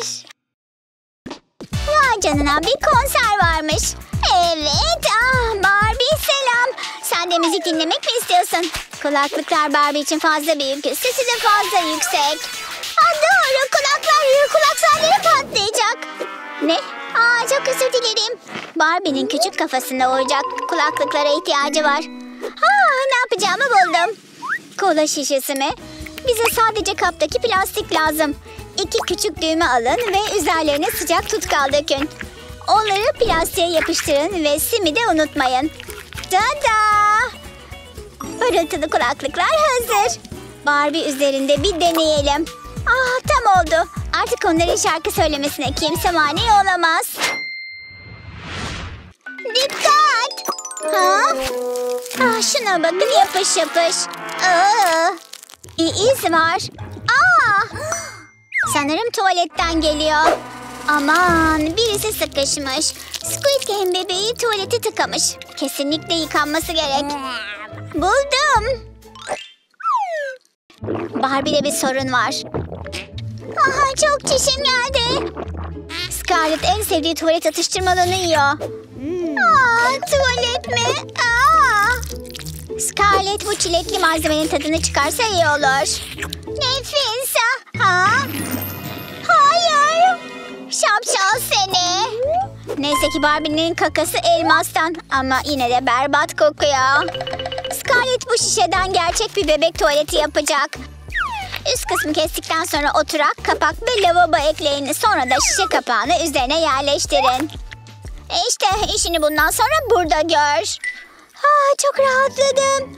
Vay canına, bir konser varmış. Evet. Barbie selam. Sen de müzik dinlemek mi istiyorsun? Kulaklıklar Barbie için fazla büyük. Sesi de fazla yüksek. Doğru, kulak salları patlayacak. Ne? Çok özür dilerim. Barbie'nin küçük kafasında uyacak kulaklıklara ihtiyacı var. Ne yapacağımı buldum. Kola şişesi mi? Bize sadece kaptaki plastik lazım. 2 küçük düğme alın ve üzerlerine sıcak tutkal dökün. Onları plastiğe yapıştırın ve simi de unutmayın. Tada! Parıltılı kulaklıklar hazır. Barbie üzerinde bir deneyelim. Tam oldu. Artık onların şarkı söylemesine kimse mani olamaz. Dikkat! Şuna bakın, yapış yapış. İz var. Sanırım tuvaletten geliyor. Aman, birisi sıkışmış. Squid Game bebeği tuvaleti tıkamış. Kesinlikle yıkanması gerek. Buldum. Barbie'de bir sorun var. Çok çişim geldi. Scarlett en sevdiği tuvalet atıştırmalarını yiyor. Tuvalet mi? Scarlett bu çilekli malzemenin tadını çıkarsa iyi olur. Nefis. Hayır. Şapşal seni. Neyse ki Barbie'nin kakası elmastan ama yine de berbat kokuyor. Scarlett bu şişeden gerçek bir bebek tuvaleti yapacak. Üst kısmı kestikten sonra oturak, kapak ve lavabo ekleyin. Sonra da şişe kapağını üzerine yerleştirin. İşte işini bundan sonra burada gör. Çok rahatladım.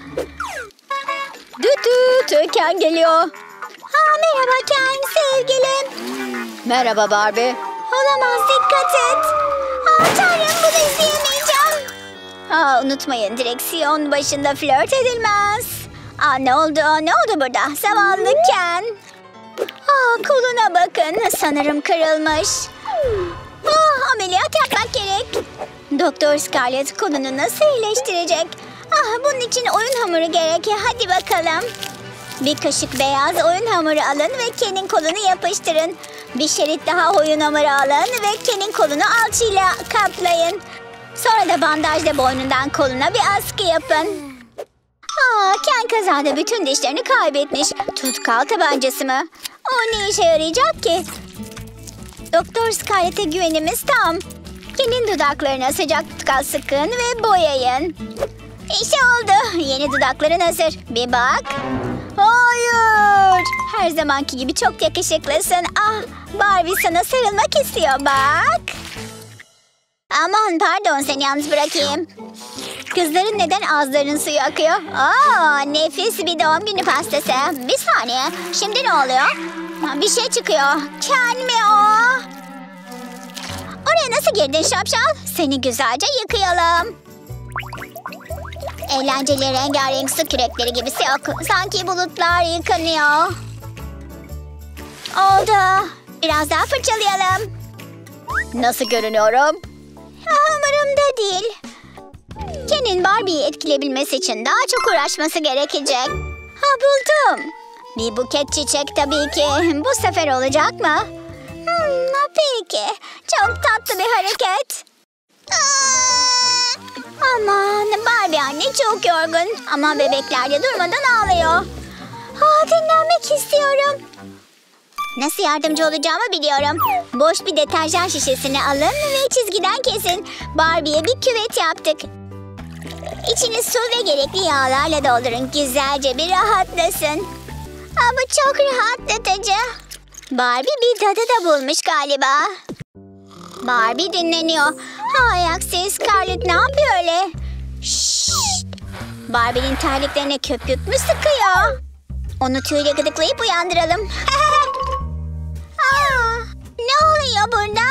Düt Ken geliyor. Merhaba Ken sevgilim. Merhaba Barbie. Olamaz, dikkat et. Tanrım, bunu izleyemeyeceğim. Unutmayın, direksiyon başında flört edilmez. Ne oldu burada? Zavallı Ken. Koluna bakın, sanırım kırılmış. Ameliyat yapmak gerek. Doktor Scarlett kolunu nasıl iyileştirecek? Bunun için oyun hamuru gerek. Hadi bakalım. Bir kaşık beyaz oyun hamuru alın ve Ken'in kolunu yapıştırın. Bir şerit daha oyun hamuru alın ve Ken'in kolunu alçıyla kaplayın. Sonra da bandajla boynundan koluna bir askı yapın. Ken kazada bütün dişlerini kaybetmiş. Tutkal tabancası mı? O ne işe yarayacak ki? Doktor Scarlett'e güvenimiz tam. Ken'in dudaklarına sıcak tutkal sıkın ve boyayın. İşte oldu. Yeni dudakların hazır. Bir bak. Hayır. Her zamanki gibi çok yakışıklısın. Barbie sana sarılmak istiyor bak. Aman pardon, seni yalnız bırakayım. Kızların neden ağızlarının suyu akıyor? Nefis bir doğum günü pastası. Bir saniye. Şimdi ne oluyor? Bir şey çıkıyor. Ken mi o? Oraya nasıl girdin şapşal? Seni güzelce yıkayalım. Eğlenceli rengarenk su kürekleri gibisi yok. Sanki bulutlar yıkanıyor. Oldu. Biraz daha fırçalayalım. Nasıl görünüyorum? Umurumda değil. Ken'in Barbie'yi etkileyebilmesi için daha çok uğraşması gerekecek. Buldum. Bir buket çiçek tabii ki. Bu sefer olacak mı? Peki. Çok tatlı bir hareket. Aman Barbie anne çok yorgun. Ama bebekler de durmadan ağlıyor. Dinlenmek istiyorum. Nasıl yardımcı olacağımı biliyorum. Boş bir deterjan şişesini alın ve çizgiden kesin. Barbie'ye bir küvet yaptık. İçini su ve gerekli yağlarla doldurun. Güzelce bir rahatlasın. Bu çok rahatlatıcı. Barbie bir dadı da bulmuş galiba. Barbie dinleniyor. Aksi Scarlett ne yapıyor öyle? Şşşt. Barbie'nin terliklerine köpük mü sıkıyor? Onu tüyle gıdıklayıp uyandıralım. Ne oluyor burada?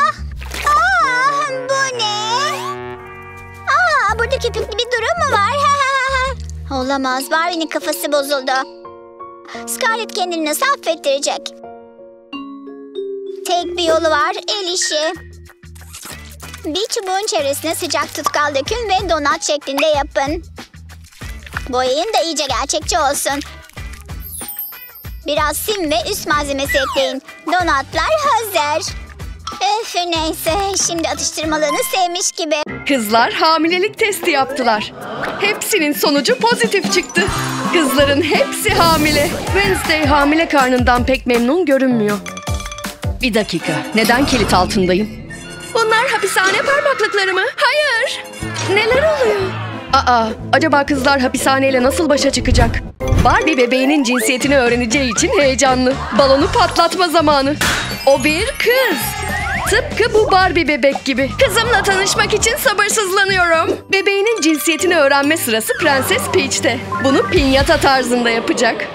Bu ne? Burada köpüklü bir durum mu var? Olamaz, Barbie'nin kafası bozuldu. Scarlett kendini nasıl affettirecek? Tek bir yolu var, el işi. Bir çubuğun çevresine sıcak tutkal dökün ve donat şeklinde yapın. Boyayın da iyice gerçekçi olsun. Biraz sim ve üst malzemesi ekleyin. Donatlar hazır. Neyse, şimdi atıştırmalarını sevmiş gibi. Kızlar hamilelik testi yaptılar. Hepsinin sonucu pozitif çıktı. Kızların hepsi hamile. Wednesday hamile karnından pek memnun görünmüyor. Bir dakika, neden kilit altındayım? Bunlar hapishane parmaklıkları mı? Hayır. Neler oluyor? Acaba kızlar hapishaneyle nasıl başa çıkacak? Barbie bebeğinin cinsiyetini öğreneceği için heyecanlı. Balonu patlatma zamanı. O bir kız. Tıpkı bu Barbie bebek gibi. Kızımla tanışmak için sabırsızlanıyorum. Bebeğinin cinsiyetini öğrenme sırası Prenses Peach'te. Bunu pinyata tarzında yapacak.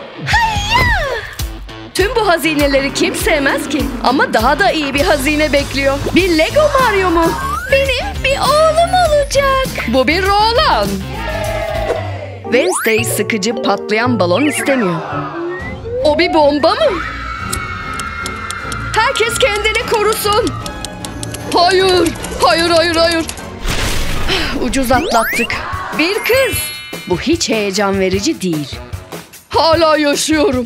Tüm bu hazineleri kim sevmez ki? Ama daha da iyi bir hazine bekliyor. Bir Lego Mario mu? Benim bir oğlum olacak. Bu bir oğlan. Wednesday sıkıcı patlayan balon istemiyor. O bir bomba mı? Herkes kendini korusun. Hayır, hayır. Ucuz atlattık. Bir kız. Bu hiç heyecan verici değil. Hala yaşıyorum.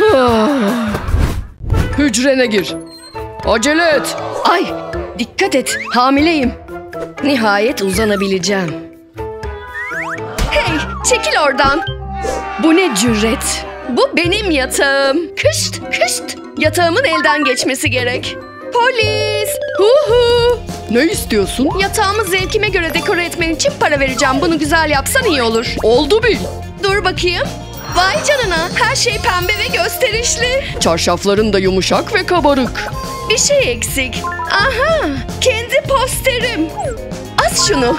Hücrene gir. Acele et. Ay, dikkat et. Hamileyim. Nihayet uzanabileceğim. Hey, çekil oradan. Bu ne cüret? Bu benim yatağım. Kışt. Yatağımın elden geçmesi gerek. Polis! Huhu! Ne istiyorsun? Yatağımı zevkime göre dekore etmen için para vereceğim. Bunu güzel yapsan iyi olur. Oldu bil. Dur bakayım. Vay canına, her şey pembe ve gösterişli. Çarşafların da yumuşak ve kabarık. Bir şey eksik. Aha, kendi posterim. As şunu.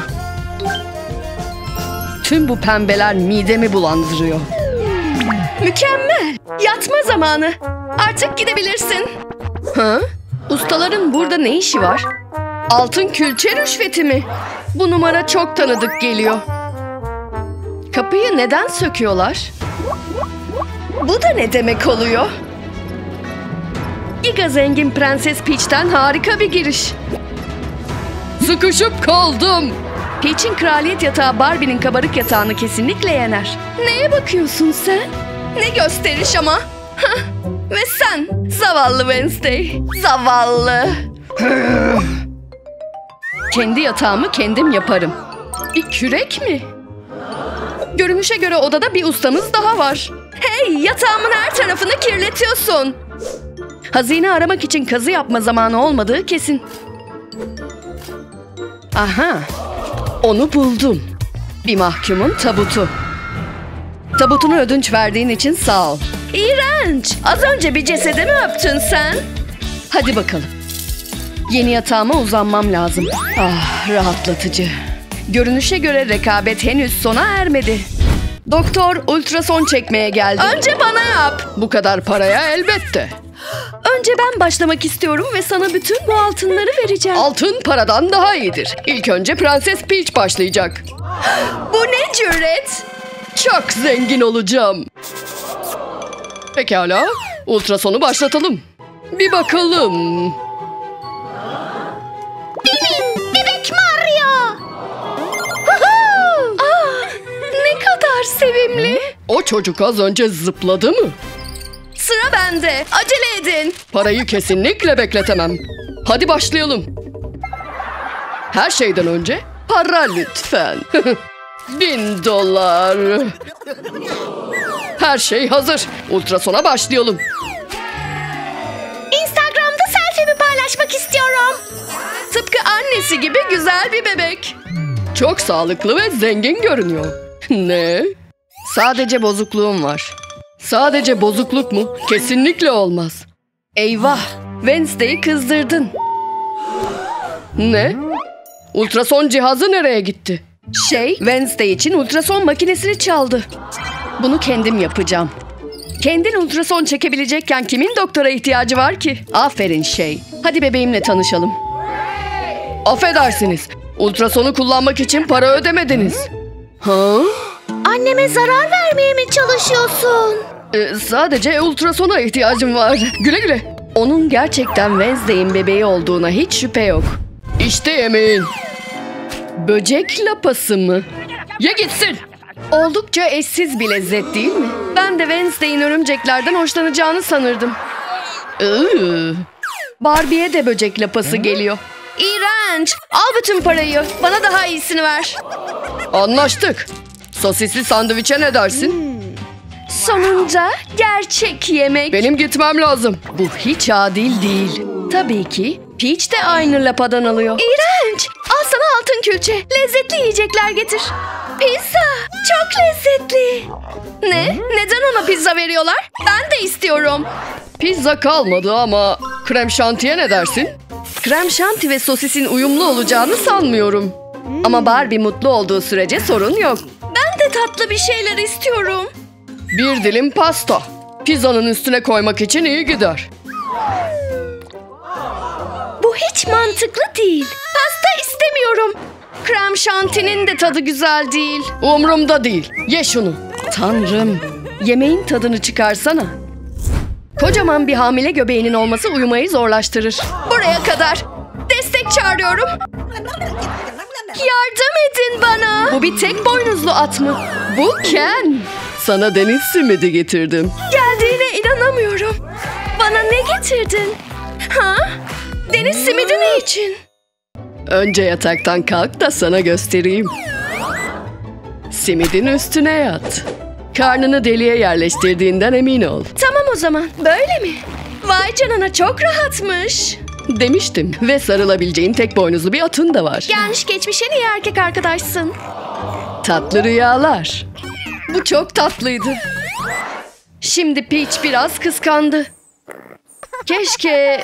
Tüm bu pembeler midemi bulandırıyor. Mükemmel. Yatma zamanı. Artık gidebilirsin. Ha? Ustaların burada ne işi var? Altın külçe rüşveti mi? Bu numara çok tanıdık geliyor. Kapıyı neden söküyorlar? Bu da ne demek oluyor? Giga zengin Prenses Peach'ten harika bir giriş. Sıkışıp kaldım. Peach'in kraliyet yatağı Barbie'nin kabarık yatağını kesinlikle yener. Neye bakıyorsun sen? Ne gösteriş ama. Hah. Ve sen zavallı Wednesday. Zavallı. Kendi yatağımı kendim yaparım. Bir kürek mi? Görünüşe göre odada bir ustamız daha var. Hey, yatağımın her tarafını kirletiyorsun. Hazine aramak için kazı yapma zamanı olmadığı kesin. Aha, onu buldum. Bir mahkumun tabutu. Tabutunu ödünç verdiğin için sağ ol. İğrenç. Az önce bir cesede mi öptün sen? Hadi bakalım. Yeni yatağıma uzanmam lazım. Ah, rahatlatıcı. Görünüşe göre rekabet henüz sona ermedi. Doktor ultrason çekmeye geldi. Önce bana yap. Bu kadar paraya elbette. Önce ben başlamak istiyorum ve sana bütün bu altınları vereceğim. Altın paradan daha iyidir. İlk önce Prenses Peach başlayacak. Bu ne cüret? Çok zengin olacağım. Pekala, ultrasonu başlatalım. Bir bakalım. Bebek Mario. Ne kadar sevimli. O çocuk az önce zıpladı mı? Sıra bende. Acele edin. Parayı kesinlikle bekletemem. Hadi başlayalım. Her şeyden önce para lütfen. $1000. Her şey hazır. Ultrasona başlayalım. Instagram'da selfie'mi paylaşmak istiyorum. Tıpkı annesi gibi güzel bir bebek. Çok sağlıklı ve zengin görünüyor. Ne? Sadece bozukluğum var. Sadece bozukluk mu? Kesinlikle olmaz. Eyvah. Wednesday'i kızdırdın. Ne? Ultrason cihazı nereye gitti? Wednesday için ultrason makinesini çaldı. Bunu kendim yapacağım. Kendin ultrason çekebilecekken kimin doktora ihtiyacı var ki? Aferin Hadi bebeğimle tanışalım. Affedersiniz. Ultrasonu kullanmak için para ödemediniz. Ha? Anneme zarar vermeye mi çalışıyorsun? Sadece ultrasona ihtiyacım var. Güle güle. Onun gerçekten Wednesday'in bebeği olduğuna hiç şüphe yok. İşte yemeğin. Böcek lapası mı? Ye gitsin. Oldukça eşsiz bir lezzet değil mi? Ben de Wednesday'in örümceklerden hoşlanacağını sanırdım. Barbie'ye de böcek lapası geliyor. İğrenç. Al bütün parayı. Bana daha iyisini ver. Anlaştık. Sosisli sandviçe ne dersin? Sonunda gerçek yemek. Benim gitmem lazım. Bu hiç adil değil. Tabii ki Peach de aynı lapadan alıyor. İğrenç. Al sana altın külçe. Lezzetli yiyecekler getir. Pizza. Çok lezzetli. Ne? Neden ona pizza veriyorlar? Ben de istiyorum. Pizza kalmadı ama krem şantiye ne dersin? Krem şanti ve sosisin uyumlu olacağını sanmıyorum. Ama Barbie mutlu olduğu sürece sorun yok. Ben de tatlı bir şeyler istiyorum. Bir dilim pasta. Pizzanın üstüne koymak için iyi gider. Bu hiç mantıklı değil. Pasta istemiyorum. Krem şantinin de tadı güzel değil. Umrumda değil. Ye şunu. Tanrım. Yemeğin tadını çıkarsana. Kocaman bir hamile göbeğinin olması uyumayı zorlaştırır. Buraya kadar. Destek çağırıyorum. Yardım edin bana. Bu bir tek boynuzlu at mı? Bu Ken. Sana deniz simidi getirdim. Geldiğine inanamıyorum. Bana ne getirdin? Ha? Deniz simidi ne için? Önce yataktan kalk da sana göstereyim. Simidin üstüne yat. Karnını deliğe yerleştirdiğinden emin ol. Tamam o zaman. Böyle mi? Vay canına, çok rahatmış. Demiştim ve sarılabileceğin tek boynuzlu bir atın da var. Gelmiş geçmiş en iyi erkek arkadaşsın. Tatlı rüyalar. Bu çok tatlıydı. Şimdi Peach biraz kıskandı. Keşke...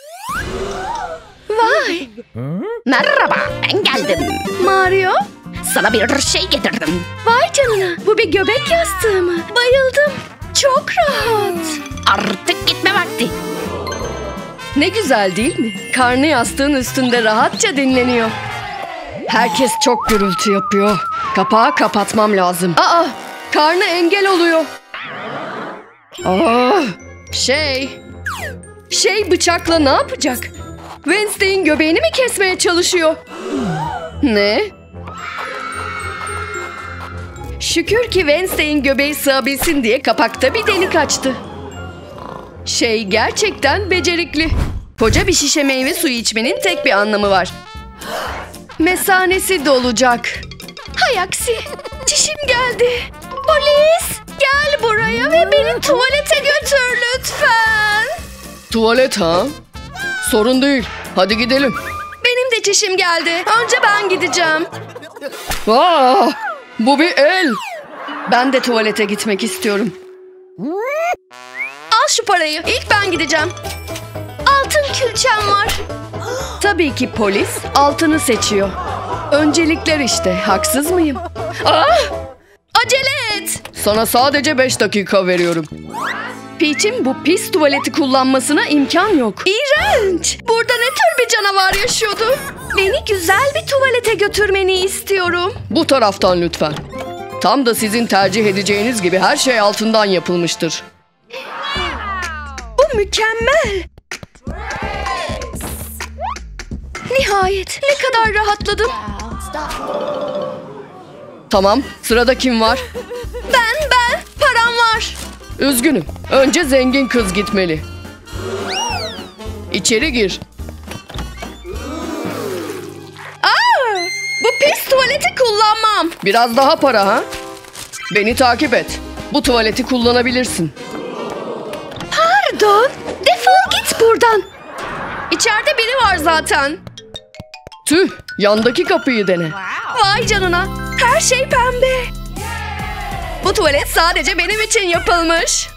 Vay! Merhaba, ben geldim. Mario? Sana bir şey getirdim. Vay canına. Bu bir göbek yastığı mı? Bayıldım. Çok rahat. Artık gitme vakti. Ne güzel değil mi? Karnı yastığın üstünde rahatça dinleniyor. Herkes çok gürültü yapıyor. Kapağı kapatmam lazım. Aa! Karnı engel oluyor. Aa! Şey bıçakla ne yapacak? Wednesday'in göbeğini mi kesmeye çalışıyor? Ne? Şükür ki Wednesday'in göbeği sığabilsin diye kapakta bir delik açtı. Gerçekten becerikli. Koca bir şişe meyve suyu içmenin tek bir anlamı var. Mesanesi dolacak. Hay aksi, çişim geldi. Polis, gel buraya ve beni tuvalete götür lütfen. Tuvalet ha? Sorun değil. Hadi gidelim. Benim de çişim geldi. Önce ben gideceğim. Aa, bu bir el. Ben de tuvalete gitmek istiyorum. Al şu parayı. İlk ben gideceğim. Altın külçem var. Tabii ki polis altını seçiyor. Öncelikler işte. Haksız mıyım? Ah! Acele et. Sana sadece 5 dakika veriyorum. Peach'in bu pis tuvaleti kullanmasına imkan yok. İğrenç. Burada ne tür bir canavar yaşıyordu? Beni güzel bir tuvalete götürmeni istiyorum. Bu taraftan lütfen. Tam da sizin tercih edeceğiniz gibi her şey altından yapılmıştır. Bu mükemmel. Nihayet. Ne kadar rahatladım. Tamam. Sırada kim var? Ben. Param var. Üzgünüm. Önce zengin kız gitmeli. İçeri gir. Bu pis tuvaleti kullanmam. Biraz daha para ha? Beni takip et. Bu tuvaleti kullanabilirsin. Pardon. Defol git buradan. İçeride biri var zaten. Tüh, yandaki kapıyı dene. Vay canına. Her şey pembe. Bu tuvalet sadece benim için yapılmış.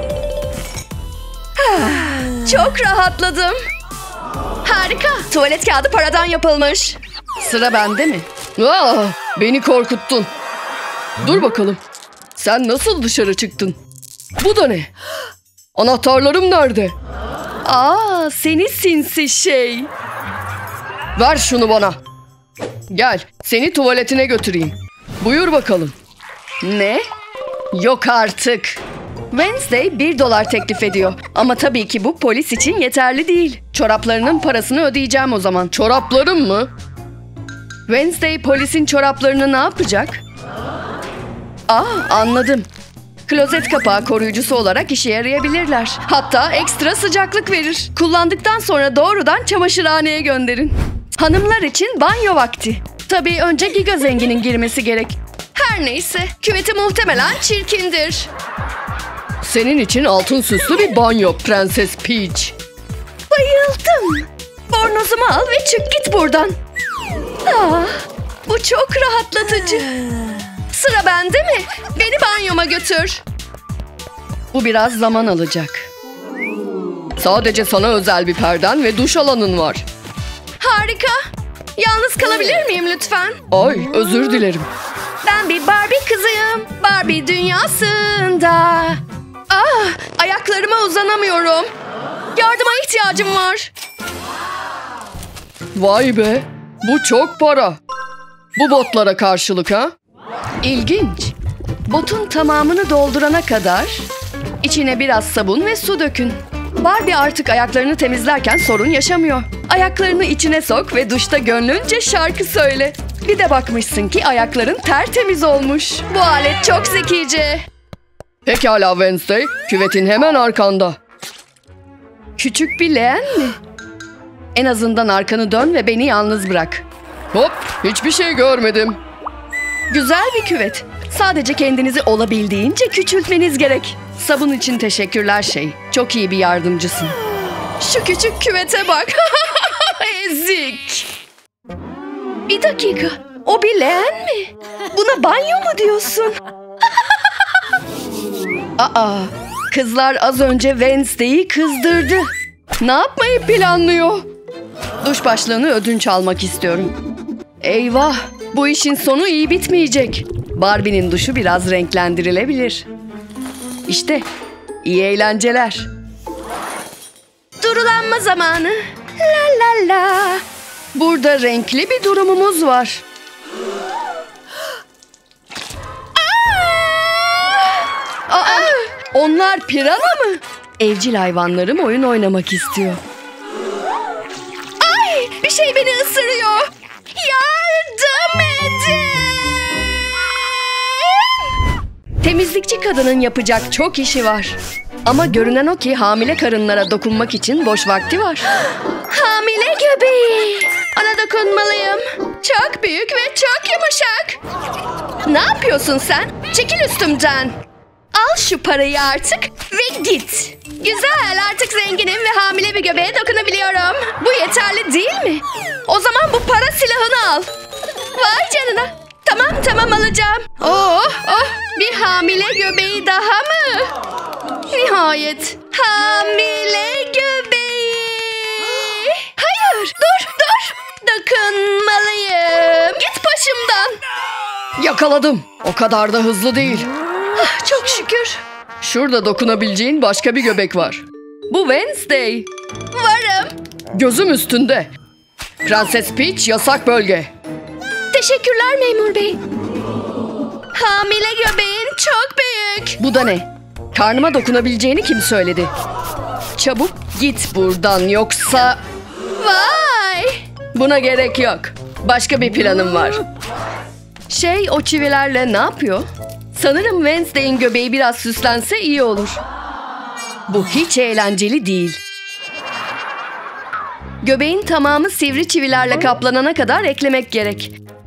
Çok rahatladım. Harika. Tuvalet kağıdı paradan yapılmış. Sıra bende mi? Beni korkuttun. Dur bakalım. Sen nasıl dışarı çıktın? Bu da ne? Anahtarlarım nerede? Seni sinsi şey. Ver şunu bana. Gel, seni tuvaletine götüreyim. Buyur bakalım. Ne? Yok artık. Wednesday $1 teklif ediyor. Ama tabii ki bu polis için yeterli değil. Çoraplarının parasını ödeyeceğim o zaman. Çoraplarım mı? Wednesday polisin çoraplarını ne yapacak? Anladım. Klozet kapağı koruyucusu olarak işe yarayabilirler. Hatta ekstra sıcaklık verir. Kullandıktan sonra doğrudan çamaşırhaneye gönderin. Hanımlar için banyo vakti. Tabii önce Giga Zengin'in girmesi gerek. Her neyse, küveti muhtemelen çirkindir. Senin için altın süslü bir banyo Prenses Peach. Bayıldım. Bornozumu al ve çık git buradan. Bu çok rahatlatıcı. Sıra bende mi? Beni banyoma götür. Bu biraz zaman alacak. Sadece sana özel bir perden ve duş alanın var. Harika. Yalnız kalabilir miyim lütfen? Ay, özür dilerim. Ben bir Barbie kızıyım. Barbie dünyasında. Ayaklarıma uzanamıyorum. Yardıma ihtiyacım var. Vay be. Bu çok para. Bu botlara karşılık ha? İlginç. Botun tamamını doldurana kadar içine biraz sabun ve su dökün. Barbie artık ayaklarını temizlerken sorun yaşamıyor. Ayaklarını içine sok ve duşta gönlünce şarkı söyle. Bir de bakmışsın ki ayakların tertemiz olmuş. Bu alet çok zekice. Pekala Wednesday, küvetin hemen arkanda. Küçük bir leğen mi? En azından arkanı dön ve beni yalnız bırak. Hop, hiçbir şey görmedim. Güzel bir küvet. Sadece kendinizi olabildiğince küçültmeniz gerek. Sabun için teşekkürler şey. Çok iyi bir yardımcısın. Şu küçük küvete bak. Ezik. Bir dakika. O bir leğen mi? Buna banyo mu diyorsun? Aa, kızlar az önce Wednesday'i kızdırdı. Ne yapmayı planlıyor? Duş başlığını ödünç almak istiyorum. Eyvah, bu işin sonu iyi bitmeyecek. Barbie'nin duşu biraz renklendirilebilir. İşte, iyi eğlenceler. Durulanma zamanı. La la la. Burada renkli bir durumumuz var. Aa, onlar pirana mı? Evcil hayvanlarım oyun oynamak istiyor. Ay, bir şey beni ısırıyor. Yardım edin. Temizlikçi kadının yapacak çok işi var. Ama görünen o ki hamile karınlara dokunmak için boş vakti var. Hamile göbeği. Ona dokunmalıyım. Çok büyük ve çok yumuşak. Ne yapıyorsun sen? Çekil üstümden. Al şu parayı artık ve git. Güzel, artık zenginim ve hamile bir göbeğe dokunabiliyorum. Bu yeterli değil mi? O zaman bu para silahını al. Vay canına. Tamam alacağım. Oh, bir hamile göbeği daha mı? Nihayet. Hamile göbeği. Hayır, dur. Dokunmalıyım. Git başımdan. Yakaladım. O kadar da hızlı değil. Çok şükür. Şurada dokunabileceğin başka bir göbek var. Bu Wednesday. Varım. Gözüm üstünde. Prenses Peach yasak bölge. Teşekkürler memur bey. Hamile göbeğin çok büyük. Bu da ne? Karnıma dokunabileceğini kim söyledi? Çabuk git buradan yoksa... Vay. Buna gerek yok. Başka bir planım var. O çivilerle ne yapıyor? Sanırım Wednesday'in göbeği biraz süslense iyi olur. Bu hiç eğlenceli değil. Göbeğin tamamı sivri çivilerle kaplanana kadar eklemek gerek.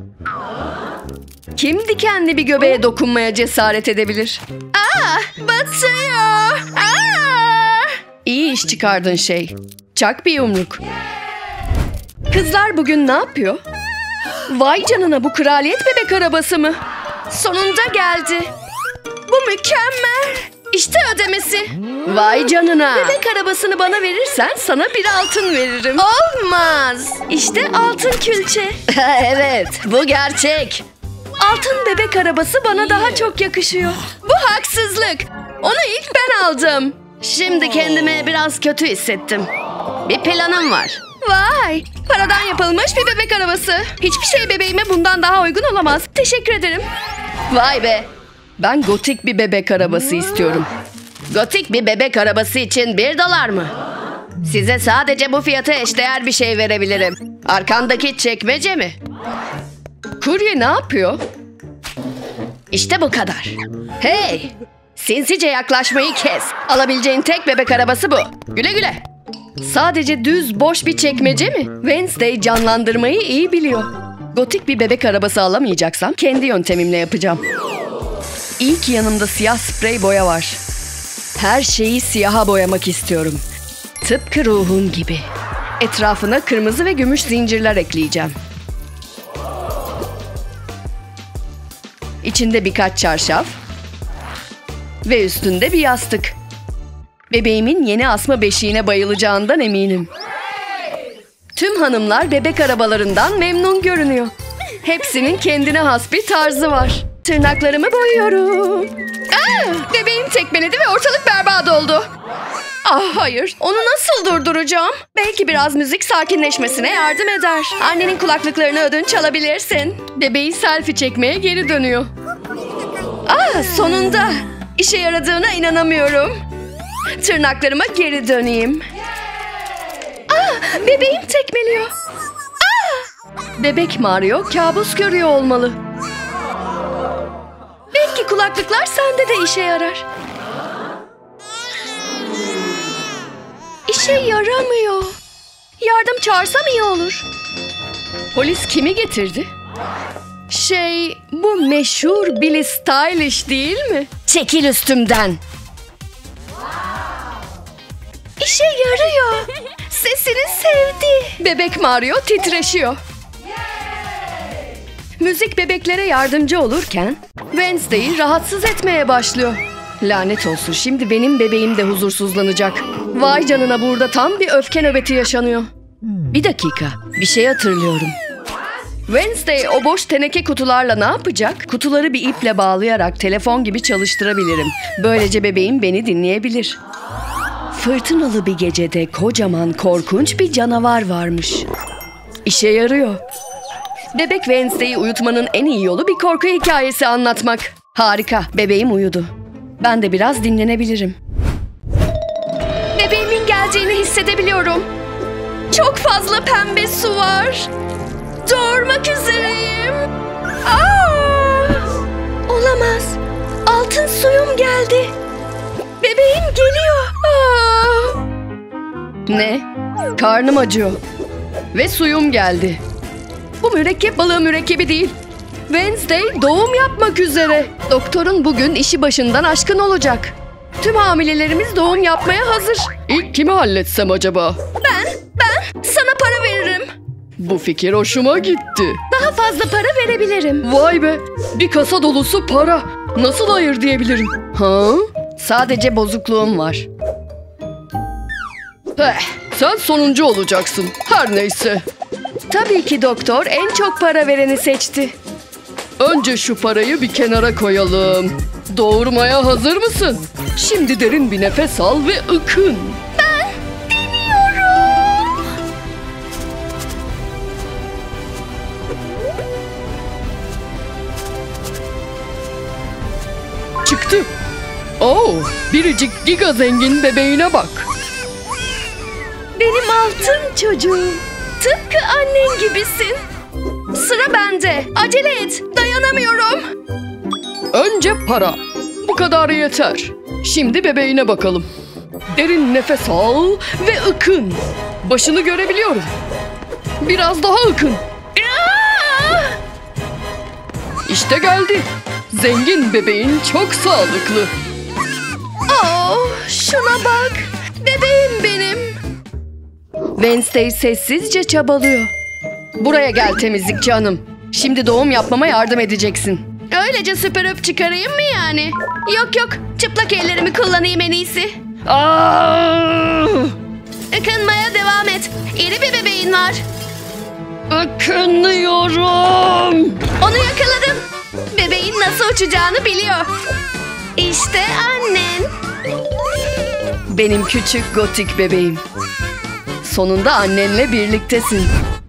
Kim dikenli bir göbeğe dokunmaya cesaret edebilir? Batıyor. İyi iş çıkardın Çak bir yumruk. Kızlar bugün ne yapıyor? Vay canına, bu kraliyet bebek arabası mı? Sonunda geldi. Bu mükemmel. İşte ödemesi. Vay canına. Bebek arabasını bana verirsen sana bir altın veririm. Olmaz. İşte altın külçe. Evet, bu gerçek. Altın bebek arabası bana daha çok yakışıyor. Bu haksızlık. Onu ilk ben aldım. Şimdi kendimi biraz kötü hissettim. Bir planım var. Vay, paradan yapılmış bir bebek arabası. Hiçbir şey bebeğime bundan daha uygun olamaz. Teşekkür ederim. Vay be. Ben gotik bir bebek arabası istiyorum. Gotik bir bebek arabası için $1 mı? Size sadece bu fiyata eşdeğer bir şey verebilirim. Arkandaki çekmece mi? Kurye ne yapıyor? İşte bu kadar. Hey! Sinsice yaklaşmayı kes. Alabileceğin tek bebek arabası bu. Güle güle. Sadece düz boş bir çekmece mi? Wednesday canlandırmayı iyi biliyor. Gotik bir bebek arabası alamayacaksam kendi yöntemimle yapacağım. İlk yanımda siyah sprey boya var. Her şeyi siyaha boyamak istiyorum. Tıpkı ruhum gibi. Etrafına kırmızı ve gümüş zincirler ekleyeceğim. İçinde birkaç çarşaf ve üstünde bir yastık. Bebeğimin yeni asma beşiğine bayılacağından eminim. Tüm hanımlar bebek arabalarından memnun görünüyor. Hepsinin kendine has bir tarzı var. Tırnaklarımı boyuyorum. Bebeğim tekmeledi ve ortalık berbat oldu. Hayır, onu nasıl durduracağım? Belki biraz müzik sakinleşmesine yardım eder. Annenin kulaklıklarını ödünç alabilirsin. Bebeği selfie çekmeye geri dönüyor. Sonunda. İşe yaradığına inanamıyorum. Tırnaklarıma geri döneyim. Bebeğim tekmeliyor. Bebek Mario kabus görüyor olmalı. Belki kulaklıklar sende de işe yarar. İşe yaramıyor. Yardım çağırsam iyi olur. Polis kimi getirdi? Bu meşhur Billie Stylish değil mi? Çekil üstümden. İşe yarıyor. Sesini sevdi. Bebek Mario titreşiyor. Müzik bebeklere yardımcı olurken Wednesday'i rahatsız etmeye başlıyor. Lanet olsun, şimdi benim bebeğim de huzursuzlanacak. Vay canına, burada tam bir öfke nöbeti yaşanıyor. Bir dakika, bir şey hatırlıyorum. Wednesday o boş teneke kutularla ne yapacak? Kutuları bir iple bağlayarak telefon gibi çalıştırabilirim. Böylece bebeğim beni dinleyebilir. Fırtınalı bir gecede kocaman korkunç bir canavar varmış. İşe yarıyor. Bebek Wednesday'i uyutmanın en iyi yolu bir korku hikayesi anlatmak. Harika, bebeğim uyudu. Ben de biraz dinlenebilirim. Bebeğimin geleceğini hissedebiliyorum. Çok fazla pembe su var. Doğurmak üzereyim. Aa! Olamaz. Altın suyum geldi. Bebeğim geliyor. Aa! Ne? Karnım acıyor. Ve suyum geldi. Bu mürekkep balığı mürekkebi değil. Wednesday doğum yapmak üzere. Doktorun bugün işi başından aşkın olacak. Tüm hamilelerimiz doğum yapmaya hazır. İlk kimi halletsem acaba? Ben sana para veririm. Bu fikir hoşuma gitti. Daha fazla para verebilirim. Vay be, bir kasa dolusu para. Nasıl hayır diyebilirim? Ha? Sadece bozukluğum var. Sen sonuncu olacaksın. Her neyse. Tabii ki doktor en çok para vereni seçti. Önce şu parayı bir kenara koyalım. Doğurmaya hazır mısın? Şimdi derin bir nefes al ve ıkın. Çıktı. Oh, biricik giga zengin bebeğine bak. Benim altın çocuğum. Tıpkı annen gibisin. Sıra bende. Acele et. Dayanamıyorum. Önce para. Bu kadar yeter. Şimdi bebeğine bakalım. Derin nefes al ve ıkın. Başını görebiliyorum. Biraz daha ıkın. İşte geldi. Zengin bebeğin çok sağlıklı. Oh, şuna bak. Bebeğim benim. Wednesday sessizce çabalıyor. Buraya gel temizlikçi hanım. Şimdi doğum yapmama yardım edeceksin. Öylece süpürüp çıkarayım mı yani? Yok, çıplak ellerimi kullanayım en iyisi. Ikınmaya devam et. İri bir bebeğin var. Ikınıyorum. Onu yakaladım. Bebeğin nasıl uçacağını biliyor. İşte annen. Benim küçük gotik bebeğim. Sonunda annenle birliktesin.